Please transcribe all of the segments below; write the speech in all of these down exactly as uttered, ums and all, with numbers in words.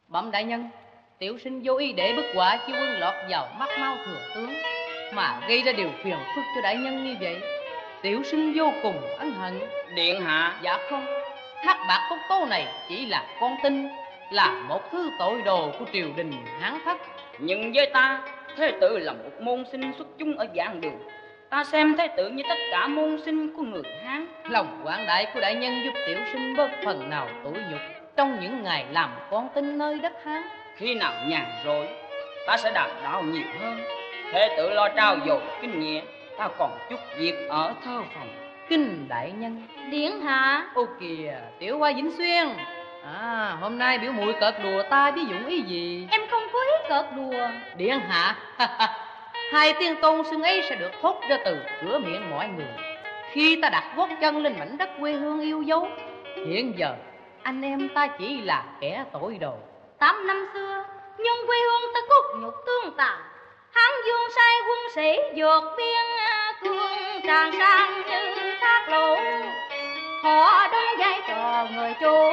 Bẩm đại nhân, tiểu sinh vô ý để bức họa chi quân lọt vào mắt Mao thừa tướng, mà gây ra điều phiền phức cho đại nhân như vậy. Tiểu sinh vô cùng ân hận. Điện hạ. Dạ không, Thác Bạt Cốc Tố này chỉ là con tin, là một thứ tội đồ của triều đình Hán Thất. Nhưng với ta, thế tử là một môn sinh xuất chúng ở giang đường. Ta xem thế tử như tất cả môn sinh của người Hán. Lòng quảng đại của đại nhân giúp tiểu sinh bớt phần nào tủi nhục trong những ngày làm con tin nơi đất Hán. Khi nào nhàn rỗi, ta sẽ đàm đạo nhiều hơn. Thế tử lo trao dồi kinh nghiệm, ta còn chút việc ở thơ phòng. Kinh đại nhân. Điện hạ. Ô kìa, tiểu hoa Vĩnh Xuyên. À, hôm nay biểu muội cợt đùa ta với dụng ý gì? Em không có ý cợt đùa. Điện hạ. Hai tiếng tôn xưng ấy sẽ được thốt ra từ cửa miệng mọi người khi ta đặt gót chân lên mảnh đất quê hương yêu dấu. Hiện giờ anh em ta chỉ là kẻ tội đồ. Tám năm xưa nhưng quê hương ta cốt nhục tương tàn. Hán Dương sai quân sĩ vượt biên cương tràn sang như thác lũ. Họ đóng vai trò người chủ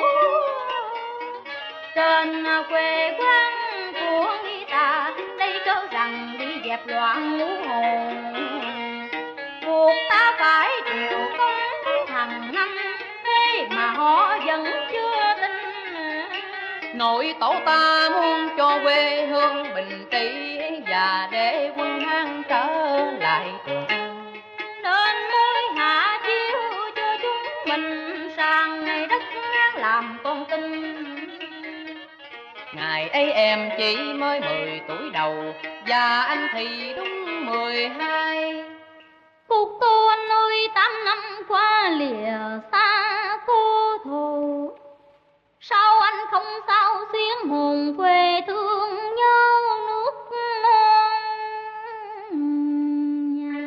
trên quê quán của người ta. Đây cho rằng đi dẹp loạn ngũ hồn, buộc ta phải chịu công hàng năm. Thế mà họ vẫn chưa tin. Nội tổ ta muốn cho quê hương bình trị, và để quân Hán trở lại trường an, nên mới hạ chiếu cho chúng mình sang ngày đất Hán làm con tin. Ngày ấy em chỉ mới mười tuổi đầu, và anh thì đúng mười hai. Cuộc tu anh ơi, tám năm qua lìa xa cô thù. Sao anh không sao xuyến hồn quê thương nhớ nước non nhà.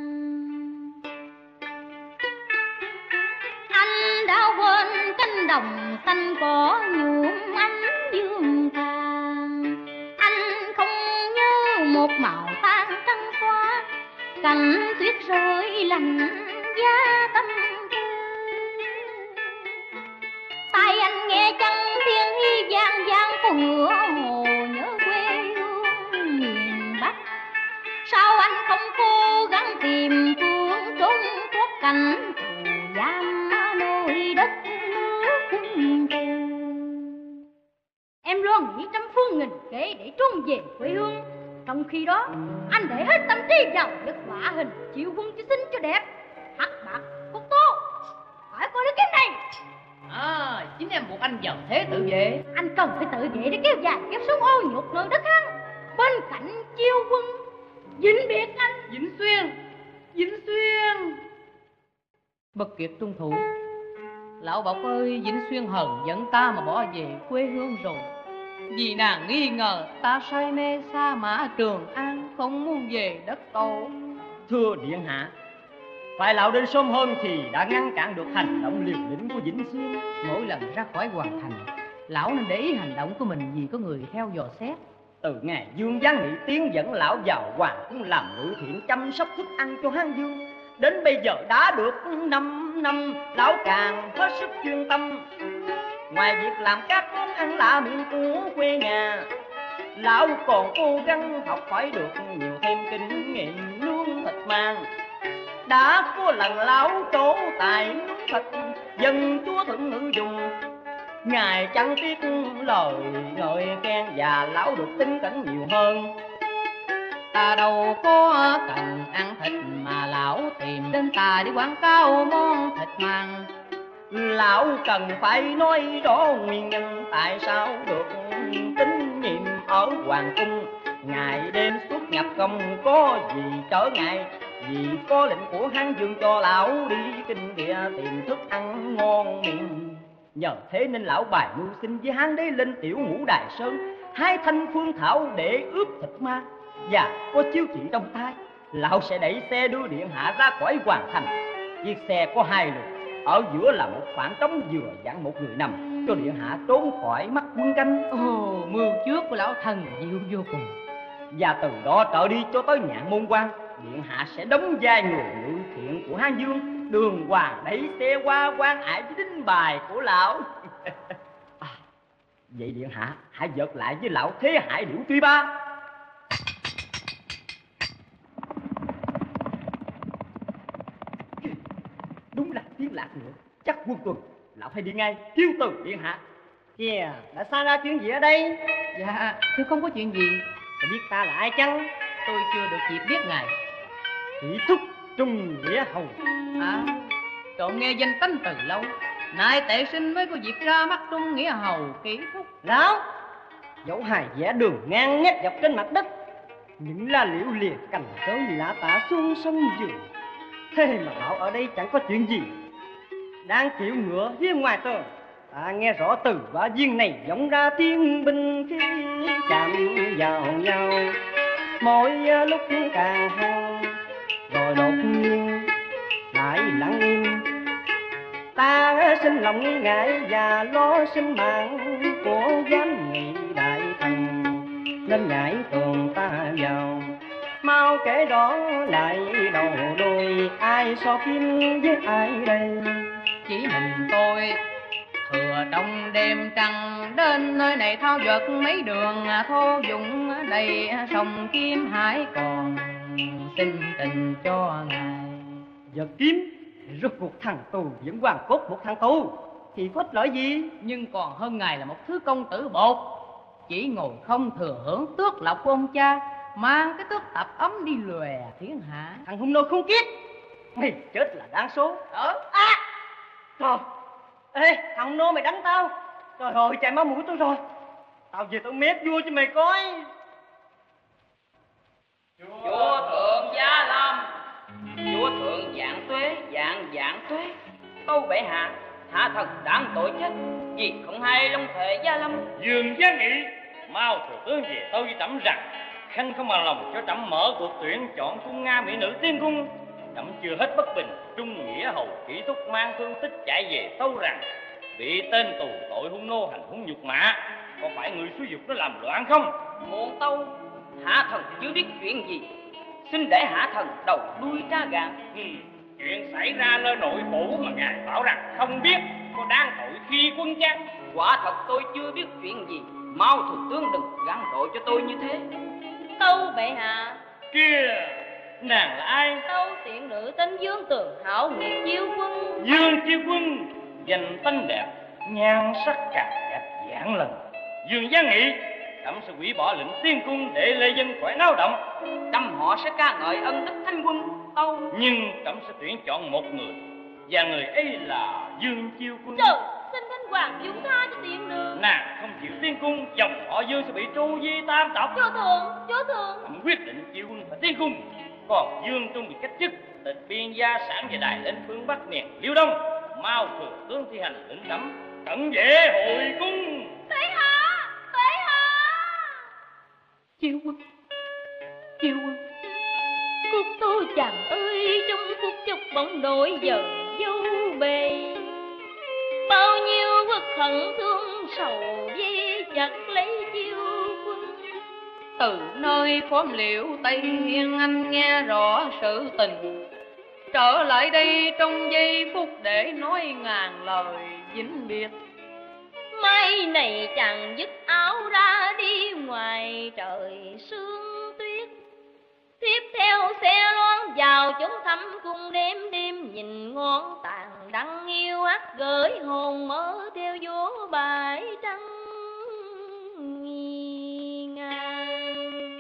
Anh đã quên cánh đồng xanh cỏ nhuộm ánh dương vàng. Anh không nhớ một màu tan trắng xóa, cành tuyết rơi lạnh giá tâm tư. Tai anh nghe chân thiên hy vang vang của ngựa hồ, nhớ quê hương miền Bắc. Sao anh không cố gắng tìm phương trốn thoát cảnh tù giam nơi đất nước quân tù. Em luôn nghĩ trăm phương nghìn kế để trốn về quê hương. Trong khi đó anh để hết tâm trí vào việc họa hình chịu quân cho xinh cho đẹp. Thác Bạt Cốc Tố, phải coi lấy cái này. À, chính em buộc anh vào thế tự vệ. Anh cần phải tự vệ để kéo dài kéo xuống ô nhục nơi đất Hán. Bên cạnh chiêu quân vĩnh biệt anh. Vĩnh Xuyên, Vĩnh Xuyên. Bất kiệt trung thủ. Lão Bộc ơi, Vĩnh Xuyên hờn giận ta mà bỏ về quê hương rồi. Vì nàng nghi ngờ ta say mê sa mã Trường An, không muốn về đất tổ. Thưa điện hạ, phải lão đến sớm hơn thì đã ngăn cản được hành động liều lĩnh của Vĩnh Xuyên. Mỗi lần ra khỏi hoàng thành, lão nên để ý hành động của mình vì có người theo dò xét. Từ ngày Dương Giang Nghị tiến dẫn lão vào hoàng cung làm ngự thiện chăm sóc thức ăn cho Hán Dương, đến bây giờ đã được năm năm, lão càng hết sức chuyên tâm. Ngoài việc làm các món ăn lạ miệng của quê nhà, lão còn cố gắng học hỏi được nhiều thêm kinh nghiệm nướng thịt mang. Đã có lần lão trổ tài nướng thịt, dân chúa thượng ngự dùng, ngài chẳng tiếc lời ngợi khen và lão được tin cẩn nhiều hơn. Ta đâu có cần ăn thịt mà lão tìm đến ta để quảng cáo món thịt mang. Lão cần phải nói rõ nguyên nhân tại sao được tín nhiệm ở hoàng cung. Ngày đêm suốt nhập không có gì trở ngại, vì có lệnh của Hán Dương cho lão đi kinh địa tìm thức ăn ngon miệng. Nhờ thế nên lão bài mưu sinh với Hán đế lên tiểu ngũ Đài Sơn, hai thanh phương thảo để ướp thịt ma, và có chiếu chỉ trong tay. Lão sẽ đẩy xe đưa điện hạ ra khỏi hoàng thành. Chiếc xe có hai lượt, ở giữa là một khoảng trống vừa dặn một người nằm, cho điện hạ trốn khỏi mắt quân canh. Ồ, mưu trước của lão thần diệu vô cùng. Và từ đó trở đi cho tới Nhạn Môn Quan, điện hạ sẽ đóng vai người ngự thiện của Hán Dương, đường hoàng đẩy xe qua quan ải với đính bài của lão. À, Vậy điện hạ hãy vợt lại với lão Thế Hải Điểu Tuy Ba. Đúng là tiếng lạc nữa, chắc quân tuần. Lão phải đi ngay, thiếu từ điện hạ. Kìa, đã xảy ra chuyện gì ở đây? Dạ thưa không có chuyện gì. Có biết ta là ai chăng? Tôi chưa được dịp biết ngài. Kỷ Thúc Trung Nghĩa Hầu. À, trộm nghe danh tánh từ lâu, nay tệ sinh mới có dịp ra mắt Trung Nghĩa Hầu Kỷ Thúc. Lão, dẫu hài vẽ đường ngang nhét dọc trên mặt đất, những la liễu lìa cành tới lạ tả xuống sông vườn, thế mà bảo ở đây chẳng có chuyện gì. Đang chịu ngựa phía ngoài tường, ta nghe rõ từ quả viên này vọng ra tiếng binh khí chạm vào nhau, mỗi lúc càng hăng, rồi đột nhiên lại lặng im. Ta sinh lòng nghi ngại và lo sinh mạng của giám nghị đại thần, nên nhảy tường ta vào, mau kể rõ lại đầu đuôi, ai so kiếm với ai đây. Chỉ mình tôi thừa trong đêm trăng, đến nơi này thao vật mấy đường thô dụng đầy sông Kim Hải, còn xin tình cho ngài. Vật kiếm rút cuộc thằng tù vẫn hoàn cốt một thằng tù thì có ích lợi gì? Nhưng còn hơn ngài là một thứ công tử bột, chỉ ngồi không thừa hưởng tước lộc của ông cha, mang cái tước tập ấm đi lòe thiên hạ. Thằng hung nô không kiết, mày chết là đáng số. Ờ À, trời, ê thằng hung nô mày đánh tao, trời ơi chạy máu mũi tôi rồi. Tao về tao mép vua cho mày coi. Chúa thượng Gia Lâm, chúa thượng Vạn Tuế, Vạn Vạn Tuế. Tâu bệ hạ, hạ thần đáng tội chết vì không hay long thể Gia Lâm. Dương Gia Nghị, mau thừa tướng về tâu với trẫm rằng khanh không bằng lòng cho trẫm mở cuộc tuyển chọn cung Nga mỹ nữ tiên cung. Trẫm chưa hết bất bình, Trung Nghĩa Hầu Kỷ Thúc mang thương tích chạy về tâu rằng bị tên tù tội hung nô hành hung nhục mạ, có phải người xúi dục nó làm loạn không? Muộn tâu, hạ thần chưa biết chuyện gì, xin để hạ thần đầu đuôi tra gạn. Ừ, chuyện xảy ra nơi nội phủ mà ngài bảo rằng không biết, có đáng tội khi quân chăng? Quả thật tôi chưa biết chuyện gì, mau thừa tướng đừng gán tội cho tôi như thế. Tâu bệ hạ, Kia, nàng là ai? tâu tiện nữ tên Dương Tường Hảo Nguyệt Chiêu Quân. Dương Chiêu Quân, danh tánh đẹp, nhan sắc càng đẹp dạng lần. Dương Gia Nghị, trẫm sẽ hủy bỏ lệnh tiên cung để lê dân khỏi náo động. Trăm họ sẽ ca ngợi ân đức thanh quân. Tâu, Nhưng trẫm sẽ tuyển chọn một người, và người ấy là Dương Chiêu Quân. Trời, xin Thánh Hoàng dung tha cho tiện nữ. Nàng không chịu tiên cung, dòng họ Dương sẽ bị tru di tam tộc. Chúa thượng, chúa thượng. Trẫm quyết định Chiêu Quân phải tiên cung, còn Dương Trung bị cách chức, tịch biên gia sản và đài lên phương Bắc miền Liêu Đông. Mau thừa tướng thi hành lệnh trẫm, cẩn vệ hội cung. Bệ hạ, bệ hạ. Chiêu Quân, Chiêu Quân, Cúc tôi chàng ơi, trong phút chốc bóng đổi giờ dâu bề. Bao nhiêu quốc hận thương sầu dây chặt lấy Chiêu Quân. từ nơi khóm liễu Tây Hiên anh nghe rõ sự tình, trở lại đây trong giây phút để nói ngàn lời vĩnh biệt. Mai này chàng dứt áo ra đi ngoài trời sương tuyết, tiếp theo xe loan vào chốn thăm cung đêm đêm nhìn ngón tàn đăng yêu ác gửi hồn mơ theo gió bãi trăng nghi ngang.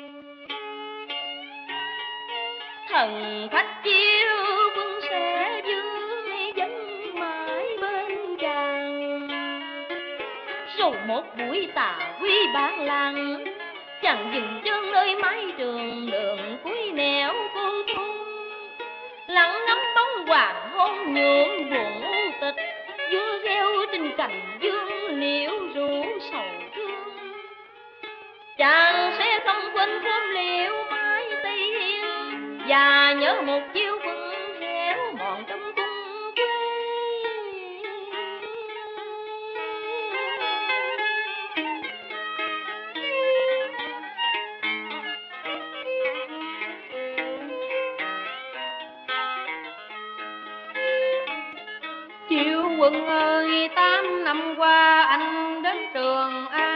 Thần khách chiêu quân sẽ dương dẫn mãi bên chàng, rồi một buổi tà quy bản làng, chẳng dừng chân nơi mái trường đường cuối nẻo cô thôn. Lặng ngắm bóng hoàng hôn nhượng buồn u tịch, vua reo trên cành dương liễu rủ sầu thương. Chàng sẽ không quên khóm liễu mái Tây Hiên, và nhớ một chiêu quân héo mòn trong cung quê. Chiêu Quân ơi, tám năm qua anh đến Trường An,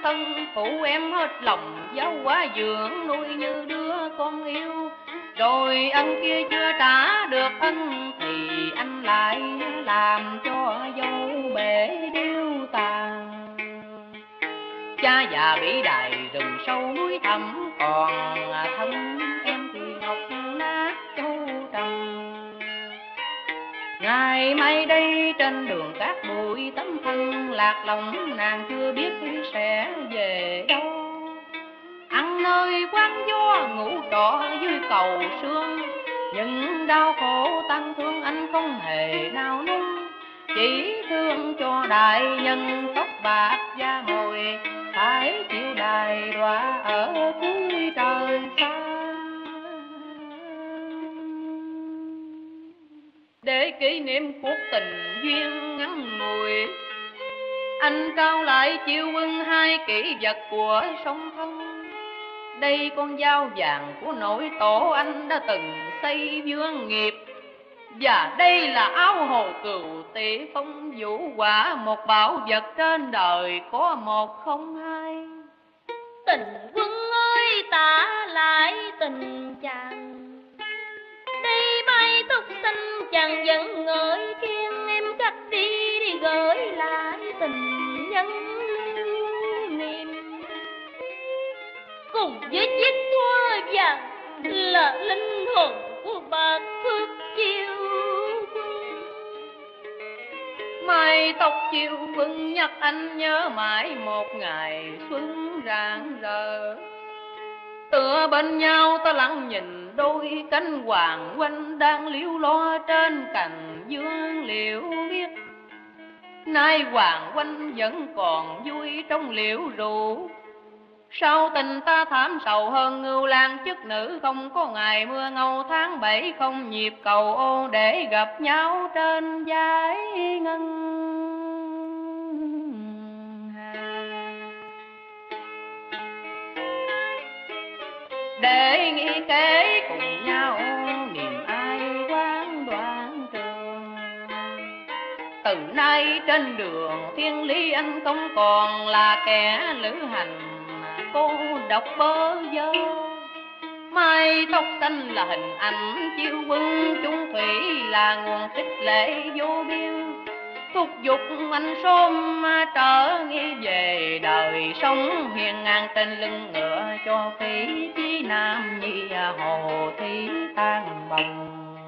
thân phụ em hết lòng, giáo hóa dưỡng nuôi như đứa con yêu. Rồi anh kia chưa trả được ân thì anh lại làm cho dâu bể điêu tàn. Cha già bị đày rừng sâu núi thẳm, còn thân em thì ngọc nát châu trầm. Ngày mai đây trên đường cát bụi tấm thân lạc lòng, nàng chưa biết sẽ về đâu. Ăn nơi quán gió ngủ trọ dưới cầu sương, những đau khổ tăng thương anh không hề nao núng. Chỉ thương cho đại nhân tóc bạc da hồi, phải chịu đài đọa ở cuối trời xa. Để kỷ niệm cuộc tình duyên ngắn ngủi, anh trao lại chiêu quân hai kỷ vật của song thân. Đây con dao vàng của nội tổ anh đã từng xây vương nghiệp, và đây là áo hồ cừu tỷ phong vũ quả, một bảo vật trên đời có một không hai. Tình quân ơi tả lại tình chàng, đây bay túc xanh chàng vẫn ngợi kiên. Em cắt đi đi gửi lại tình nhân lưu niệm, cùng với chiếc thoa vàng là linh hồn của bạc phước chiêu quân. Mai tóc chiêu quân nhắc anh nhớ mãi một ngày xuân rạng rỡ. Tựa bên nhau ta lặng nhìn đôi cánh hoàng oanh đang liễu lo trên cành dương liễu biếc. Nay hoàng oanh vẫn còn vui trong liễu rượu, sao tình ta thảm sầu hơn ngưu lang chức nữ. Không có ngày mưa ngâu tháng bảy, không nhịp cầu ô để gặp nhau trên dải ngân hà. Để nghĩ kế cùng nhau niềm ai quán đoạn trường. Từ nay trên đường thiên lý anh không còn là kẻ lữ hành cô độc bơ vơ. Mai tóc xanh là hình ảnh chiêu quân chung thủy, là nguồn khích lệ vô biên thúc giục anh sớm trở nghĩ về đời sống hiền ngang trên lưng ngựa, cho phí chí nam nhi hồ thí tan bồng.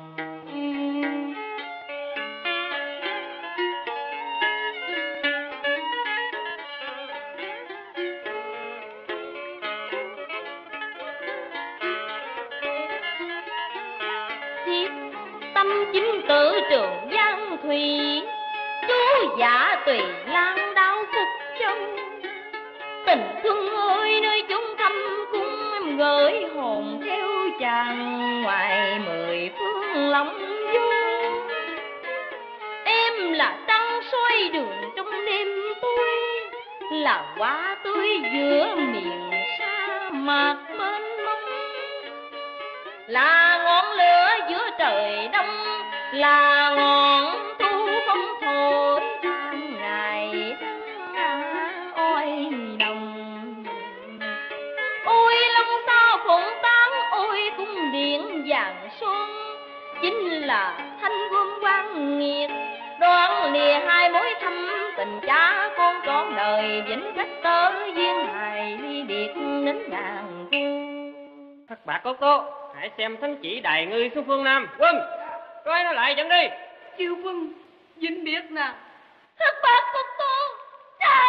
Thiết tâm chính tự trường giang thủy, chú giả tùy lan đau phục trong. Tình thương ơi nơi chúng thâm cung, em gửi hồn theo chàng ngoài mười phương lòng vô. Em là trăng soi đường trong đêm tối, là hoa tươi giữa miền sa mạc mênh mông, là ngọn lửa giữa trời đông, là ngọn thu phong thổi tháng ngày tháng oi đồng. Ôi long sao phụng tán, ôi cung điện vàng xuân, chính là thanh gươm quan nghiệt đoan lìa hai mối thâm tình cha con trọn đời. Vĩnh cách tơ duyên hài ly biệt đến ngàn thu. Thất bạc cô cô, hãy xem thánh chỉ đại ngươi xuống phương Nam. Quân, coi nó lại dẫn đi. Chiêu quân dính biết nè. Thất bạc cô cô, chàng.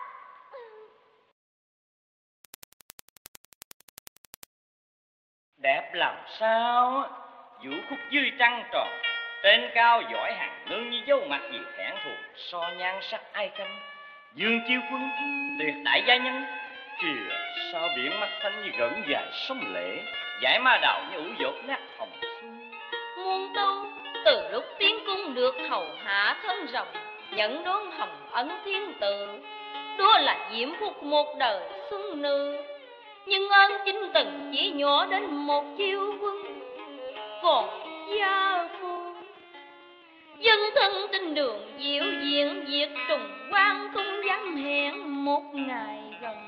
Đẹp làm sao, vũ khúc dưới trăng tròn, trên cao giỏi hàng nương như dấu mặt gì thẹn thùng, so nhan sắc ai canh. Dương chiêu quân tuyệt đại gia nhân, kìa sao biển mắt xanh như gợn dài sông lễ, dải ma đào như ủ dột nát hồng xuân. Muôn tu từ lúc tiến cung được hầu hạ thân rồng, nhận đón hồng ấn thiên tử, đó là diễm phúc một đời xuân nữ. Nhưng ơn chính từng chỉ nhỏ đến một chiêu quân, còn gia phu dân thân trên đường diệu diện diệt trùng quan không dám hẹn một ngày gần.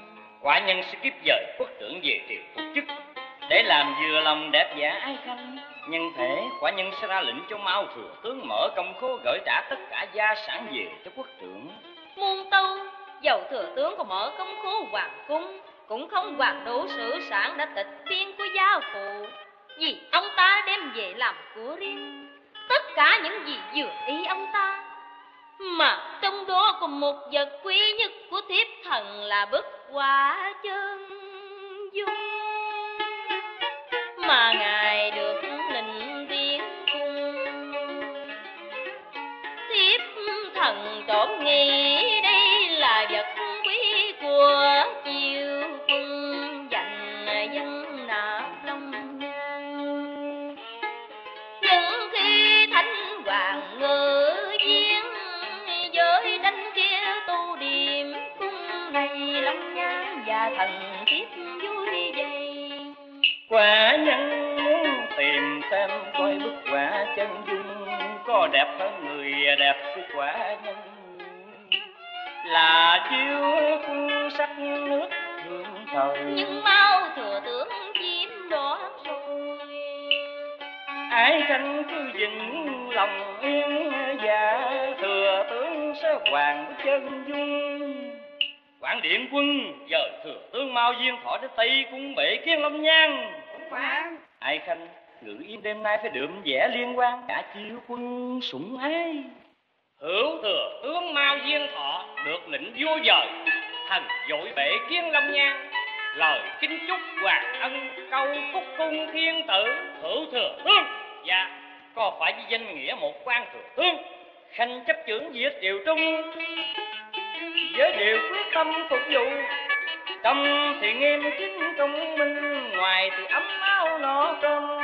quả nhân sẽ kiếp dời quốc trưởng về triều phục chức để làm vừa lòng đẹp giả Ái Khanh. Nhân thể quả nhân sẽ ra lệnh cho Mao thừa tướng mở công khố gửi trả tất cả gia sản về cho quốc trưởng. Muôn tâu, dầu thừa tướng có mở công khố hoàng cung cũng không hoàn đủ sự sản đã tịch biên của gia phụ, vì ông ta đem về làm của riêng tất cả những gì vừa ý ông ta. Mà trong đó còn một vật quý nhất của thiếp thần là bức họa chân dung mà ngài được lệnh tiến cung. Thiếp thần trộm nghĩ đây là vật quý của chiêu cung dành dân nạp long nhan. Nhưng khi thánh hoàng ngự viên với đánh kia tu điểm cung này long nhan và thần thiếp vui vậy. Quả nhân muốn tìm xem coi bức họa chân dung có đẹp hơn người đẹp của quả nhân, là chiếu cung sắc nước hương thời. Nhưng Mao thừa tướng chiếm đoạt rồi. Ái Khanh cứ vĩnh lòng yên và thừa tướng sẽ hoàng chân dung. Quảng điện quân giờ thừa tướng Mao Diên Thọ đến Tây cung bệ kiến Long Nhan. Ái Khanh ngự yên đêm nay phải đượm vẽ liên quan cả chiếu quân sủng ái. Hữu thừa tướng Mao Diên Thọ được lệnh vua dời, thần dội bệ kiến Long Nhan, lời kính chúc hoàng ân câu phúc cung thiên tử. Hữu thừa tướng dạ có phải với danh nghĩa một quan thừa tướng, Khanh chấp chưởng việc triều trung với điều quyết tâm phục vụ. Trong thì nghiêm chính công minh, ngoài thì ấm áo no cơm.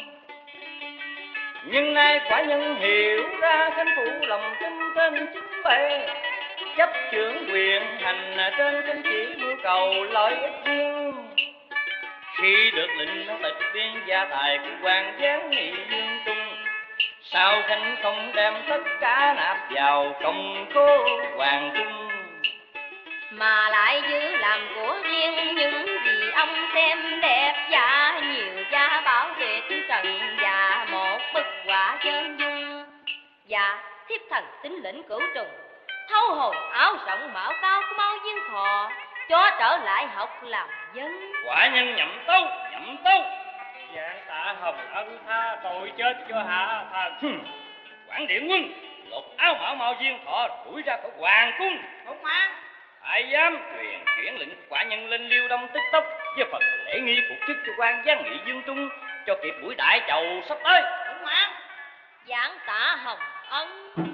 Nhưng nay quả nhân hiểu ra Khanh phụ lòng tin trên chính bề, chấp trưởng quyền hành trên chính chỉ mưu cầu lợi ích riêng. Khi được lệnh tịch biên gia tài của hoàng giáng nghị dương trung, sao Khanh không đem tất cả nạp vào công khố hoàng cung, mà lại giữ làm của riêng những gì ông xem đẹp và nhiều gia bảo tuyệt trần và một bức họa chân dung. Dạ thiếp thần tính lĩnh cửu trùng thâu hồi áo rộng mão cao của Mao Diên Thọ, cho trở lại học làm dân. Quả nhân nhậm tấu nhậm tấu. Dạ tạ hồng ân tha tội chết cho hạ thần. Quảng điện quân lột áo mão Mao Diên Thọ đuổi ra khỏi hoàng cung. Không mà Thái giám truyền chuyển lệnh quả nhân lên Liêu Đông tức tốc với phần lễ nghi phục chức cho quan giáng nghị dương trung cho kịp buổi đại chầu sắp tới. Không mà Giảng tạ hồng ân.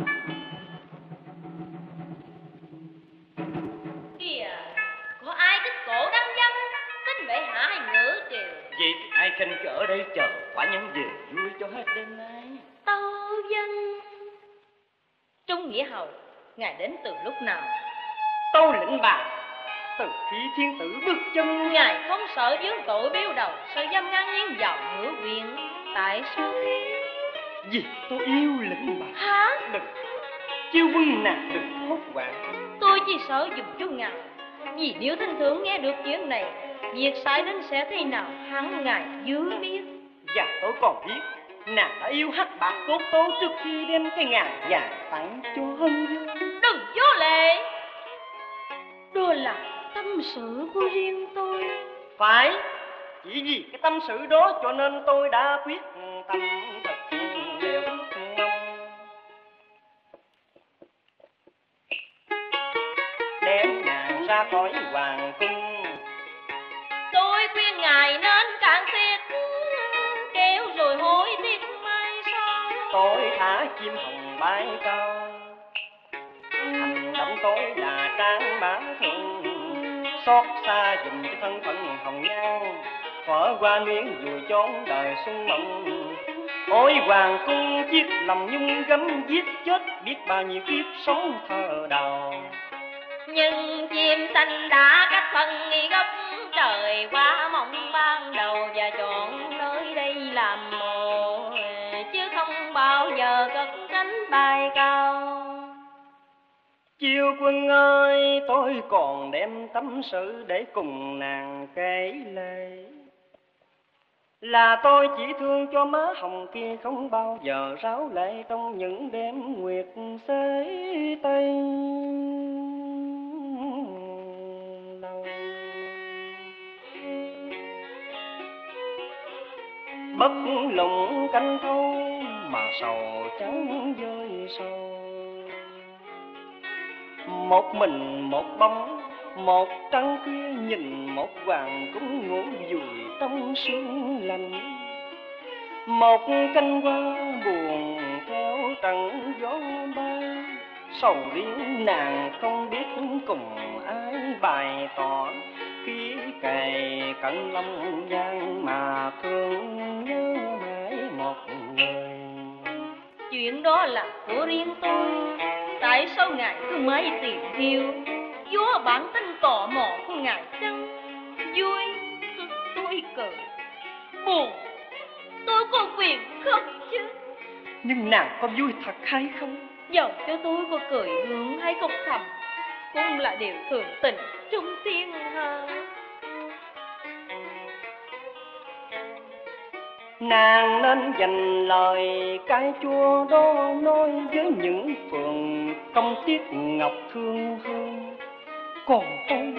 Kìa có ai kích cổ đăng dân xin bệ hạ hay ngữ triều. Vậy ai Khanh cứ ở đây chờ quả nhân về vui cho hết đêm nay. Tâu dân. Trung nghĩa hầu ngài đến từ lúc nào? Tâu lệnh bà từ khi thiên tử bước chân. Ngài không sợ vướng tội biêu đầu, sợ dâm ngang nhiên vào ngữ quyền. Tại sao thế? Vì tôi yêu lệnh bà. Hả? Đừng chiêu quân nàng đừng hốt hoảng. Tôi chỉ sợ dùng chú ngài, vì nếu thanh thượng nghe được chuyện này, việc xảy đến sẽ thế nào hắn ngài dưới biết. Và tôi còn biết nàng đã yêu hắc bạc cốt tố trước khi đem cái ngàn vàng tặng cho hân dương. Đừng vô lệ. Đó là tâm sự của riêng tôi. Phải, chỉ vì cái tâm sự đó cho nên tôi đã quyết tâm thật đều mong đem nàng ra khỏi hoàng cung. Tôi khuyên ngài nên càng tiếc kéo rồi hối tiếc mai sau. Tôi thả chim hồng bay cao, hành động tôi là trang mã thường, xót xa dùm cho thân phận hồng nhan, phở qua miếng vùi chốn đời xuân mộng. Ôi hoàng cung chiếc lòng nhung gấm giết chết biết bao nhiêu kiếp sống thơ đào. Nhưng chim xanh đã cách phân nghi gốc trời qua mộng ban đầu và chọn nơi đây làm mồ, chứ không bao giờ cất cánh bay cao. Chiêu Chiêu Quân ơi, tôi còn đem tâm sự để cùng nàng kể lệ. Là tôi chỉ thương cho má hồng kia, không bao giờ ráo lệ trong những đêm nguyệt xế tây lâu. Bất lùng canh thâu mà sầu trắng rơi sâu. Một mình một bóng, một trăng khuya nhìn một hoàng cũng ngủ vùi trong sương lạnh. Một cánh hoa buồn theo trận gió bay, sầu riêng nàng không biết cùng ai bày tỏ. Khi cày cận lâm gian mà thương nhớ mãi một người. Chuyện đó là của riêng tôi, tại sao ngài cứ mãi tìm hiểu? Vua bản tính tò mò của ngài chăng? Vui tôi cười, buồn tôi có quyền khóc chứ. Nhưng nàng có vui thật hay không? Dầu cho tôi có cười gượng hay khóc thầm cũng là điều thường tình trong thiên hạ. Nàng nên dành lời cay chua đó nói với những phường công tiết ngọc thương hương. Còn tôi,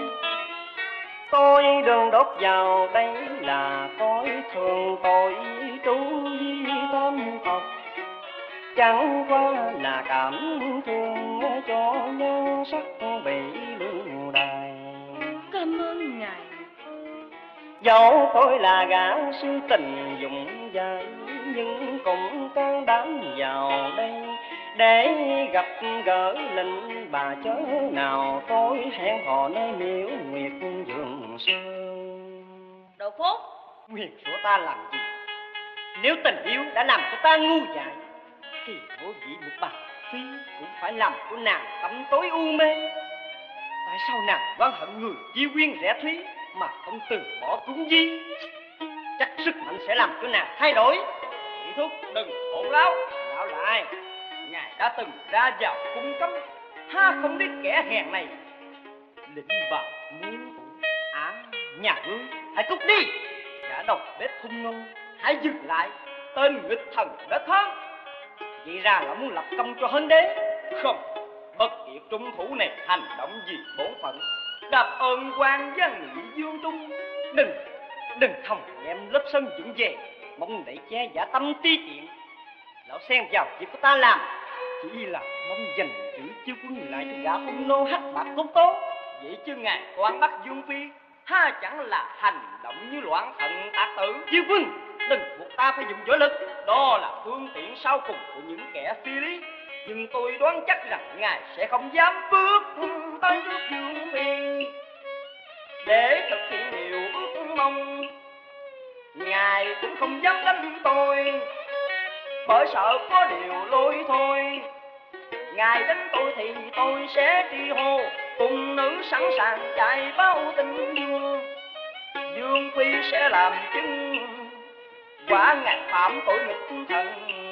tôi đường đốt vào đây là cõi thường tội trú di tam tộc. Chẳng qua là cảm thương cho nhan sắc bị lưu đày. Cảm ơn ngài. Dẫu tôi là gã sư tình dụng dài, nhưng cũng can đảm vào đây để gặp gỡ linh bà chớ nào. Tôi hẹn hò nơi miếu nguyệt vườn sương. Đồ Phốt, Nguyệt của ta làm gì? Nếu tình yêu đã làm cho ta ngu dại, thì vô dĩ một bà phi cũng phải làm của nàng tâm tối u mê. Tại sao nàng oán hận người Chi Quyên rẻ thúy mà không từ bỏ Cung Di? Chắc sức mạnh sẽ làm cho nàng thay đổi. Nhị thúc đừng hỗn láo. Lão là ai? Ngài đã từng ra vào cung cấm, ha không biết kẻ hèn này lĩnh vào muốn à nhà ngươi hãy cút đi. Gã đầu bếp hung nô hãy dừng lại, tên nghịch thần đã thắng. Vậy ra là muốn lập công cho Hân Đế. Không, bất kiệt trung thủ này hành động vì bổn phận, đạp ơn quan dân nghị dương trung. Đừng, đừng thòng đem lớp sân dựng về, mong để che giả tâm ti tiện. Lão xen vào việc của ta làm chỉ là mong giành giữ Chiêu Quân lại cho gã hung nô hắc bạc tốt tốt. Vậy chứ ngài quan bắt Dương Phi ha chẳng là hành động như loạn thần tạc tử. Chiêu Quân đừng buộc ta phải dùng võ lực, đó là phương tiện sau cùng của những kẻ phi lý. Nhưng tôi đoán chắc rằng ngài sẽ không dám bước tới trước Dương Phi để thực hiện điều ước mong. Ngài cũng không dám đánh tôi bởi sợ có điều lôi thôi. Ngài đánh tôi thì tôi sẽ tri hô cùng nữ sẵn sàng chạy báo tin vua. Dương Phi sẽ làm chứng quả ngài phạm tội nghịch thần.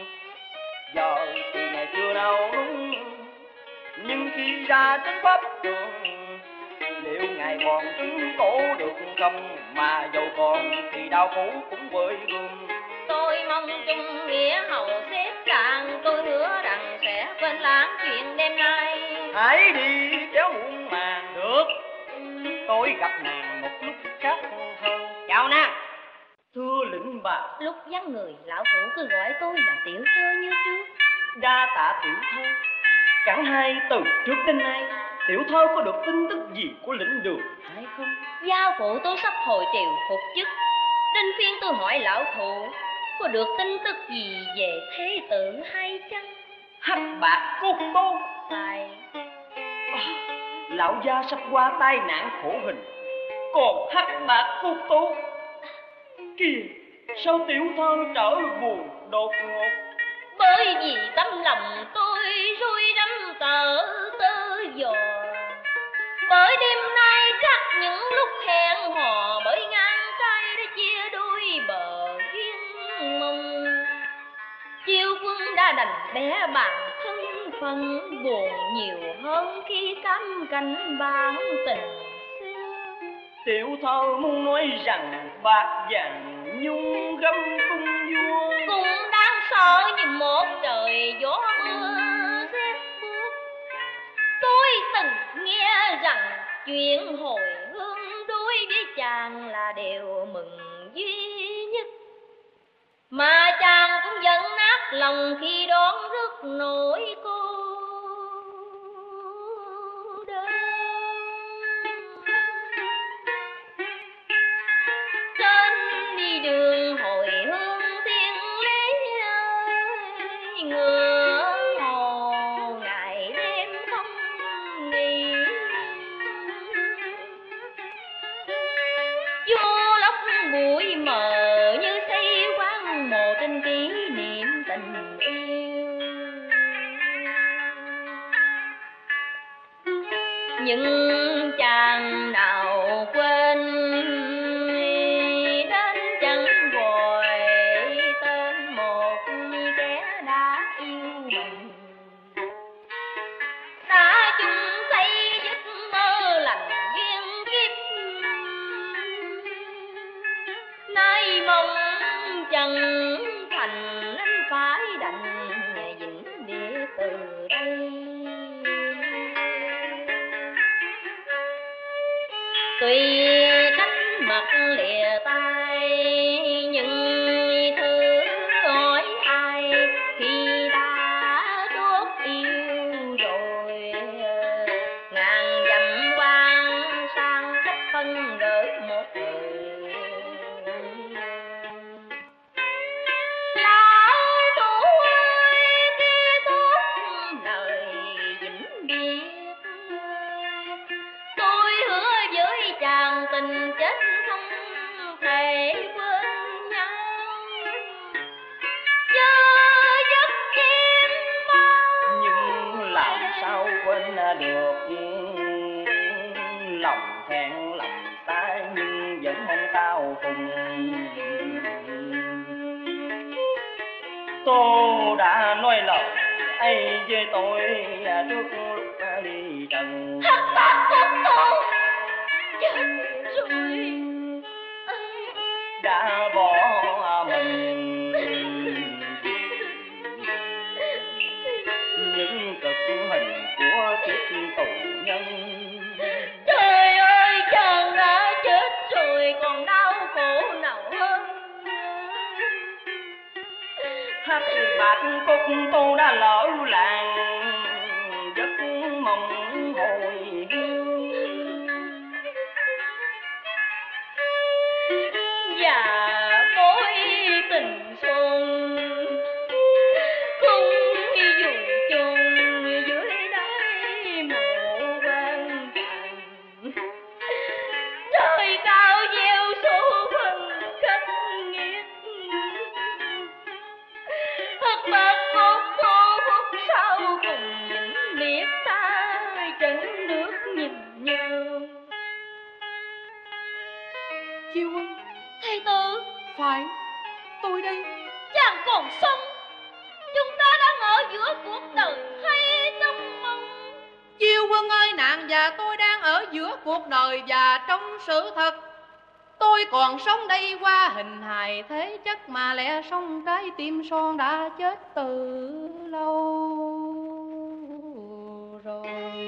Giờ thì ngài chưa nào đúng, nhưng khi ra đến pháp trường liệu ngài còn cứng cổ được không? Mà dầu còn thì đao phủ cũng vơi gươm. tôi mong chung nghĩa hầu xếp làng, tôi hứa rằng sẽ quên lãng chuyện đêm nay. Hãy đi kéo muộn màng được, tôi gặp nàng một lúc khác hơn. Chào nàng. Thưa lĩnh bà. Lúc vắng người, lão phủ cứ gọi tôi là tiểu thơ như trước. Đa tạ tiểu thơ. Chẳng hay từ trước đến nay tiểu thơ có được tin tức gì của lĩnh đường hay không? Gia phụ tôi sắp hồi triều phục chức, đến phiên tôi hỏi lão phụ có được tin tức gì về thế tử hay chăng? Hắc bạc cốt tô. Phải. À, lão gia sắp qua tai nạn khổ hình, còn hắc bạc cốt tô kìa, sao tiểu thơ trở buồn đột ngột? Bởi vì tâm lòng tôi rối rắm tở tơ dò, bởi đêm nay chắc những lúc hẹn hò, bởi ngang tay đã chia đôi bờ duyên mong. Chiêu Quân đã đành bé bản thân phần buồn nhiều hơn khi cắm cành bản tình. Tiểu thơ muốn nói rằng bạc vàng nhung gấm cung vua cũng đáng sợ như một trời gió mưa rét buốt. Tôi từng nghe rằng chuyện hồi hương đối với chàng là điều mừng duy nhất, mà chàng cũng vẫn nát lòng khi đón rước nỗi cô đơn. Trên đi đường hồi hương thiên lý ơi, ngựa hồ ngày đêm không nghỉ. Vô lốc bụi mờ như xây quán mộ trên kỷ niệm tình yêu. Nhưng chàng nào quên đến chẳng vội tên một kẻ đã yêu mình, đã chung xây giấc mơ lành duyên kiếp. Nay mong chẳng thành nên phải đành vĩnh biệt từ đây. Tuy cánh mặt lìa tay nhưng thứ hỏi ai khi đã đốt yêu rồi. Ngàn dặm quang sang khắp phân gỡ một người. Lão tổ ơi kia tốt lời vĩnh biệt, tôi hứa với chàng tình chết không thể quên nhau. Giờ giấc chim bao nhưng làm sao quên được lòng thẹn lòng ta nhưng vẫn mong tao cùng. Tô đã nói lời ấy với tôi trước lúc đi trần. hắc bác của tôi chết rồi, Đã bỏ mình những cực hình của kiếp tù nhân. trời ơi chàng đã chết rồi còn đau khổ nào hơn. Hắc bạc cúc tôi đã lỡ làng giấc mộng hồi hương. Và tôi tình xuân không dù chôn dưới đáy mộ quan tàn. Trời cao gieo số phận khắc nghiệt, hắc bạc cốt tô phút sau cùng vĩnh biệt ta chẳng được nhìn nhau. Chiêu Quân, Thầy tử, phải, tôi đây. chàng còn sống. Chúng ta đang ở giữa cuộc đời hay trong mộng. Chiêu Quân ơi, nạn và tôi đang ở giữa cuộc đời và trong sự thật. Tôi còn sống đây qua hình hài thế chất, mà lẽ sống trái tim son đã chết từ lâu rồi.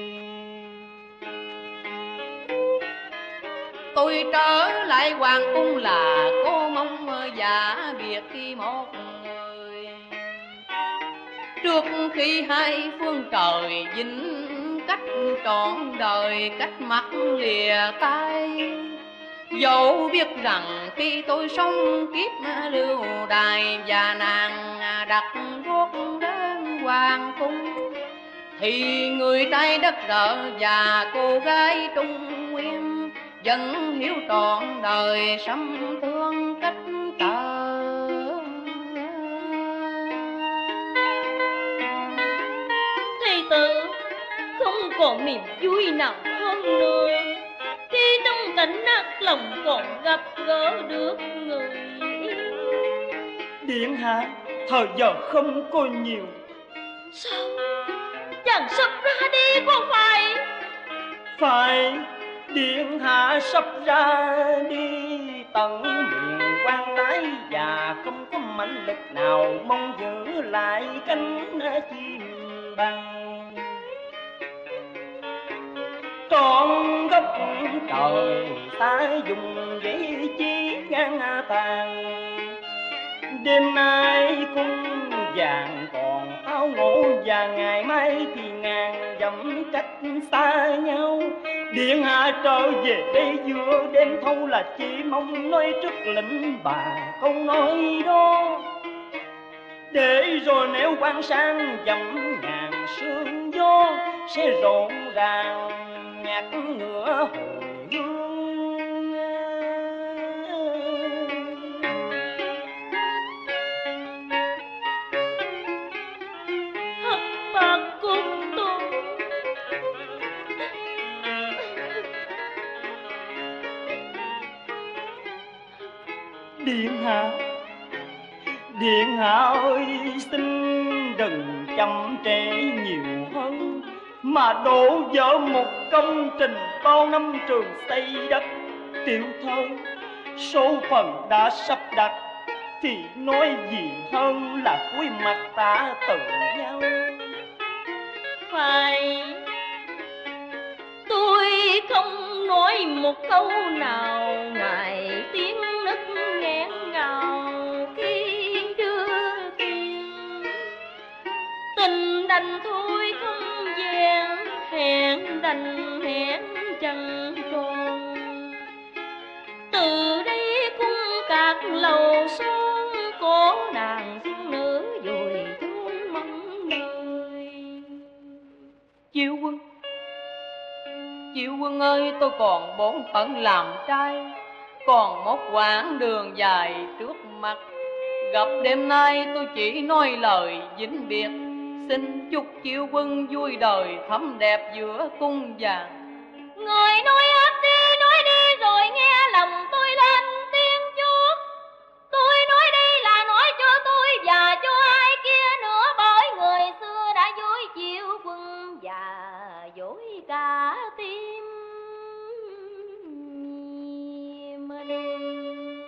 Tôi trở lại hoàng cung là cô mong giả biệt khi một người. Trước khi hai phương trời dính cách trọn đời, cách mặt lìa tay. Dẫu biết rằng khi tôi sống kiếp lưu đài và nàng đặt rốt đến hoàng cung, thì người trai đất rợ và cô gái Trung Nguyên vẫn hiểu trọn đời sắm thương cách tờ. Thầy tử, không còn niềm vui nào hơn nữa khi trong cảnh nát lòng còn gặp gỡ được người yêu. Điện hạ, thời giờ không còn nhiều. Sao? chàng sắp ra đi có phải? Phải, điện hạ sắp ra đi tận miền quan tái, và không có mãnh lực nào mong giữ lại cánh chim bay. Trọn góc trời ta dùng giấy chi ngang tàn, đêm nay cung vàng còn áo ngủ, và ngày mai thì ngàn dặm cách xa nhau. Điện hạ trở về đây giữa đêm thâu, là chỉ mong nói trước lệnh bà câu nói đó, để rồi nếu quan sang dặm ngàn sương gió sẽ rộn ràng nhạc ngựa hồi hương. Hắc bạc cung tôi Điện hạ, điện hạ ơi, xin đừng chậm trễ nhiều hơn, mà đổ vỡ một công trình bao năm trường xây đất. Tiểu thơ số phận đã sắp đặt, thì nói gì hơn là cuối mặt ta từ nhau. phải, tôi không nói một câu nào, ngài tiếng nức nghẹn ngào khi đưa tiền. Tình đành thôi không gian, hẹn đành hẹn chẳng tròn. Từ đây cung cát lầu son, có nàng tiên nữ rồi chốn mong đời. Chiêu Quân, Chiêu Quân ơi, tôi còn bổn phận làm trai, còn một quãng đường dài trước mặt. Gặp đêm nay tôi chỉ nói lời vĩnh biệt, xin chúc Chiêu Quân vui đời thắm đẹp giữa cung vàng. Người nói hết đi, nói đi rồi nghe lòng tôi lên tiếng chuốt. Tôi nói đi là nói cho tôi và cho ai kia nữa, bởi người xưa đã dối Chiêu Quân và dối cả tim mình.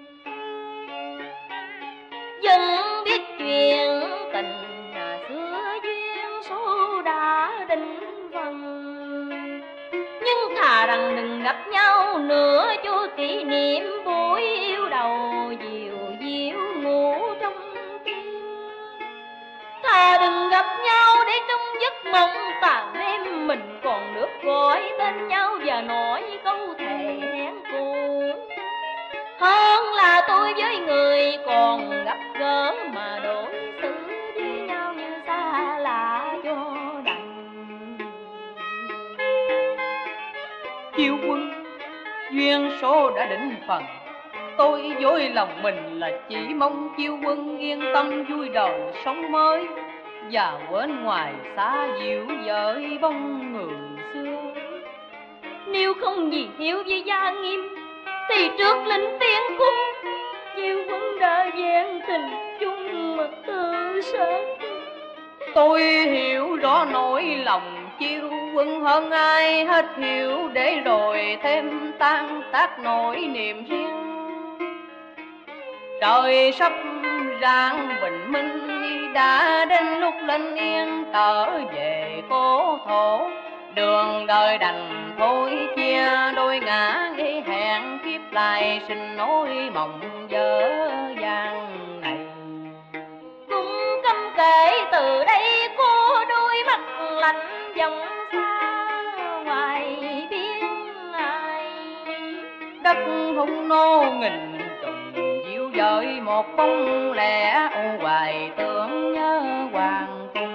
Dân biết chuyện tình xưa duyên số đã định phần, nhưng thà rằng đừng gặp nhau nữa cho kỷ niệm buổi yêu đầu dịu dịu ngủ trong tim. Thà đừng gặp nhau để trong giấc mộng tàn đêm mình còn được gọi tên nhau và nói câu thề hẹn cũ, hơn là tôi với người còn gặp gỡ mà đối xử với nhau như xa lạ cho đành. Chiêu Quân, duyên số đã định phần, tôi dối lòng mình là chỉ mong Chiêu Quân yên tâm vui đời sống mới, và quên ngoài xa dịu với bóng người xưa. Nếu không gì hiếu với gia nghiêm thì trước linh tiên cung, Chiêu Quân đã vẹn tình chung mà tự sát. Tôi hiểu rõ nỗi lòng Chiêu Quân hơn ai hết hiểu, để rồi thêm tan tác nỗi niềm riêng. Trời sắp rạng bình minh, đã đến lúc lên yên trở về cố thổ. Đường đời đành thôi chia đôi ngã, nghĩ hẹn kiếp lại sinh nỗi mộng dở dang này. Cũng cấm kể từ đây cô đôi mắt lạnh dòng xa ngoài biên ai. Đất hung nô nghìn trùng dịu dợi một bóng lẻ, u hoài tưởng nhớ hoàng cung.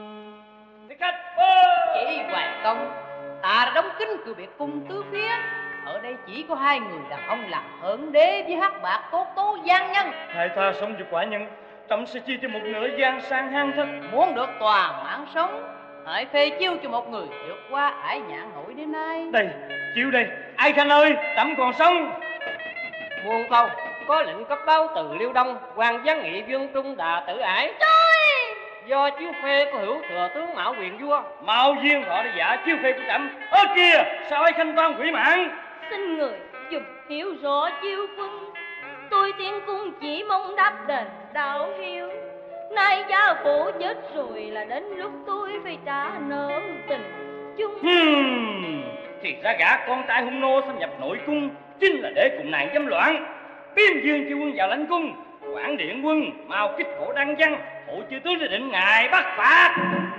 Chỉ Hoàng Công, ta đã đóng kín cửa biệt cung tứ phía. Ở đây chỉ có hai người đàn ông làm hỡn đế với hắc bạc cốt tố gian nhân. Hãy tha sống cho quả nhân, trẫm sẽ chia cho một nửa gian sang hang thất. Muốn được toàn mạng sống, hãy phê chiêu cho một người vượt qua ải nhãn hội đêm nay. Đây, chiêu đây, Ai Khanh ơi, trẫm còn sống. Muôn tâu có lệnh cấp báo từ Liêu Đông, quan giáng nghị Dương Trung Đà Tử Ải. Trời! do chiếu phê của hữu thừa tướng Mạo Quyền vua Mạo Duyên Thọ đi dạ chiếu phê của trẫm. Ơ kìa, sao ấy khanh toan quỷ mạng? Xin người dùm hiểu rõ chiêu quân, tôi tiên cung chỉ mong đáp đền đạo hiếu. Nay gia phụ chết rồi là đến lúc tôi phải trả nợ tình chung. Hmm, thì ra gã con trai hung nô xâm nhập nội cung chính là để cùng nàng dâm loạn. Biên Dương chiêu quân vào lãnh cung, Quảng Điện quân mau kích hộ đăng văn, hộ chư tướng ra định ngài bắt phạt.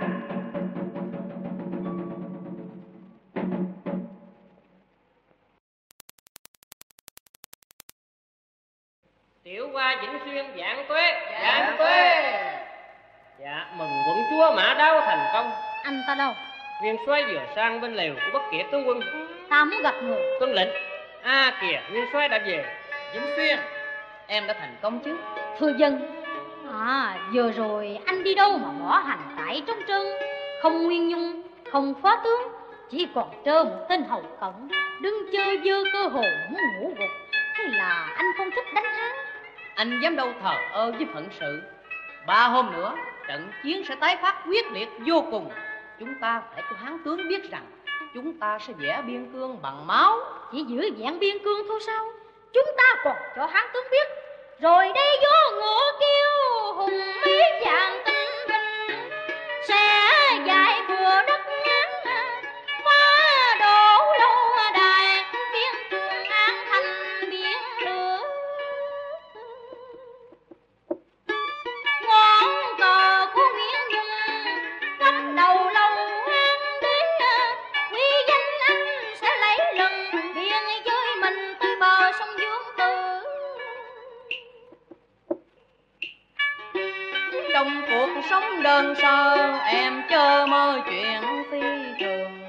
Tiểu qua Vĩnh Xuyên vạn tuế, vạn tuế. Dạ mừng quận chúa Mã Đáo thành công. Anh ta đâu? Nguyên soái vừa sang bên lều của Bất Kiệt tướng quân. Ta muốn gặp người. Tuân lệnh. A à, kìa, Nguyên soái đã về. Vĩnh Xuyên, em đã thành công chứ? Thưa dân. À, vừa rồi anh đi đâu mà bỏ hành tại trống trơn, không nguyên nhung, không phó tướng, chỉ còn trơ một tên hầu cận, đứng chơi dơ cơ hồ muốn ngủ gục. Hay là anh không thích đánh Hán? Anh dám đâu thờ ơ với phận sự. Ba hôm nữa trận chiến sẽ tái phát quyết liệt vô cùng. Chúng ta phải cho Hán tướng biết rằng chúng ta sẽ vẽ biên cương bằng máu. Chỉ giữ vẹn biên cương thôi sao? Chúng ta còn cho Hán tướng biết. Rồi đây vô ngựa kêu hùng mỹ vàng tinh binh, sẽ dạy bừa đất ngán phá đổ lâu đài, biên trường an thành biển lửa. Ngọn cờ của Nguyễn Dung cắm đầu lâu Hán đến, quy danh anh sẽ lấy lần biên giới mình từ bờ sông Dương Tử. Trong cuộc sống đơn sơ em chớ mơ chuyện phi thường.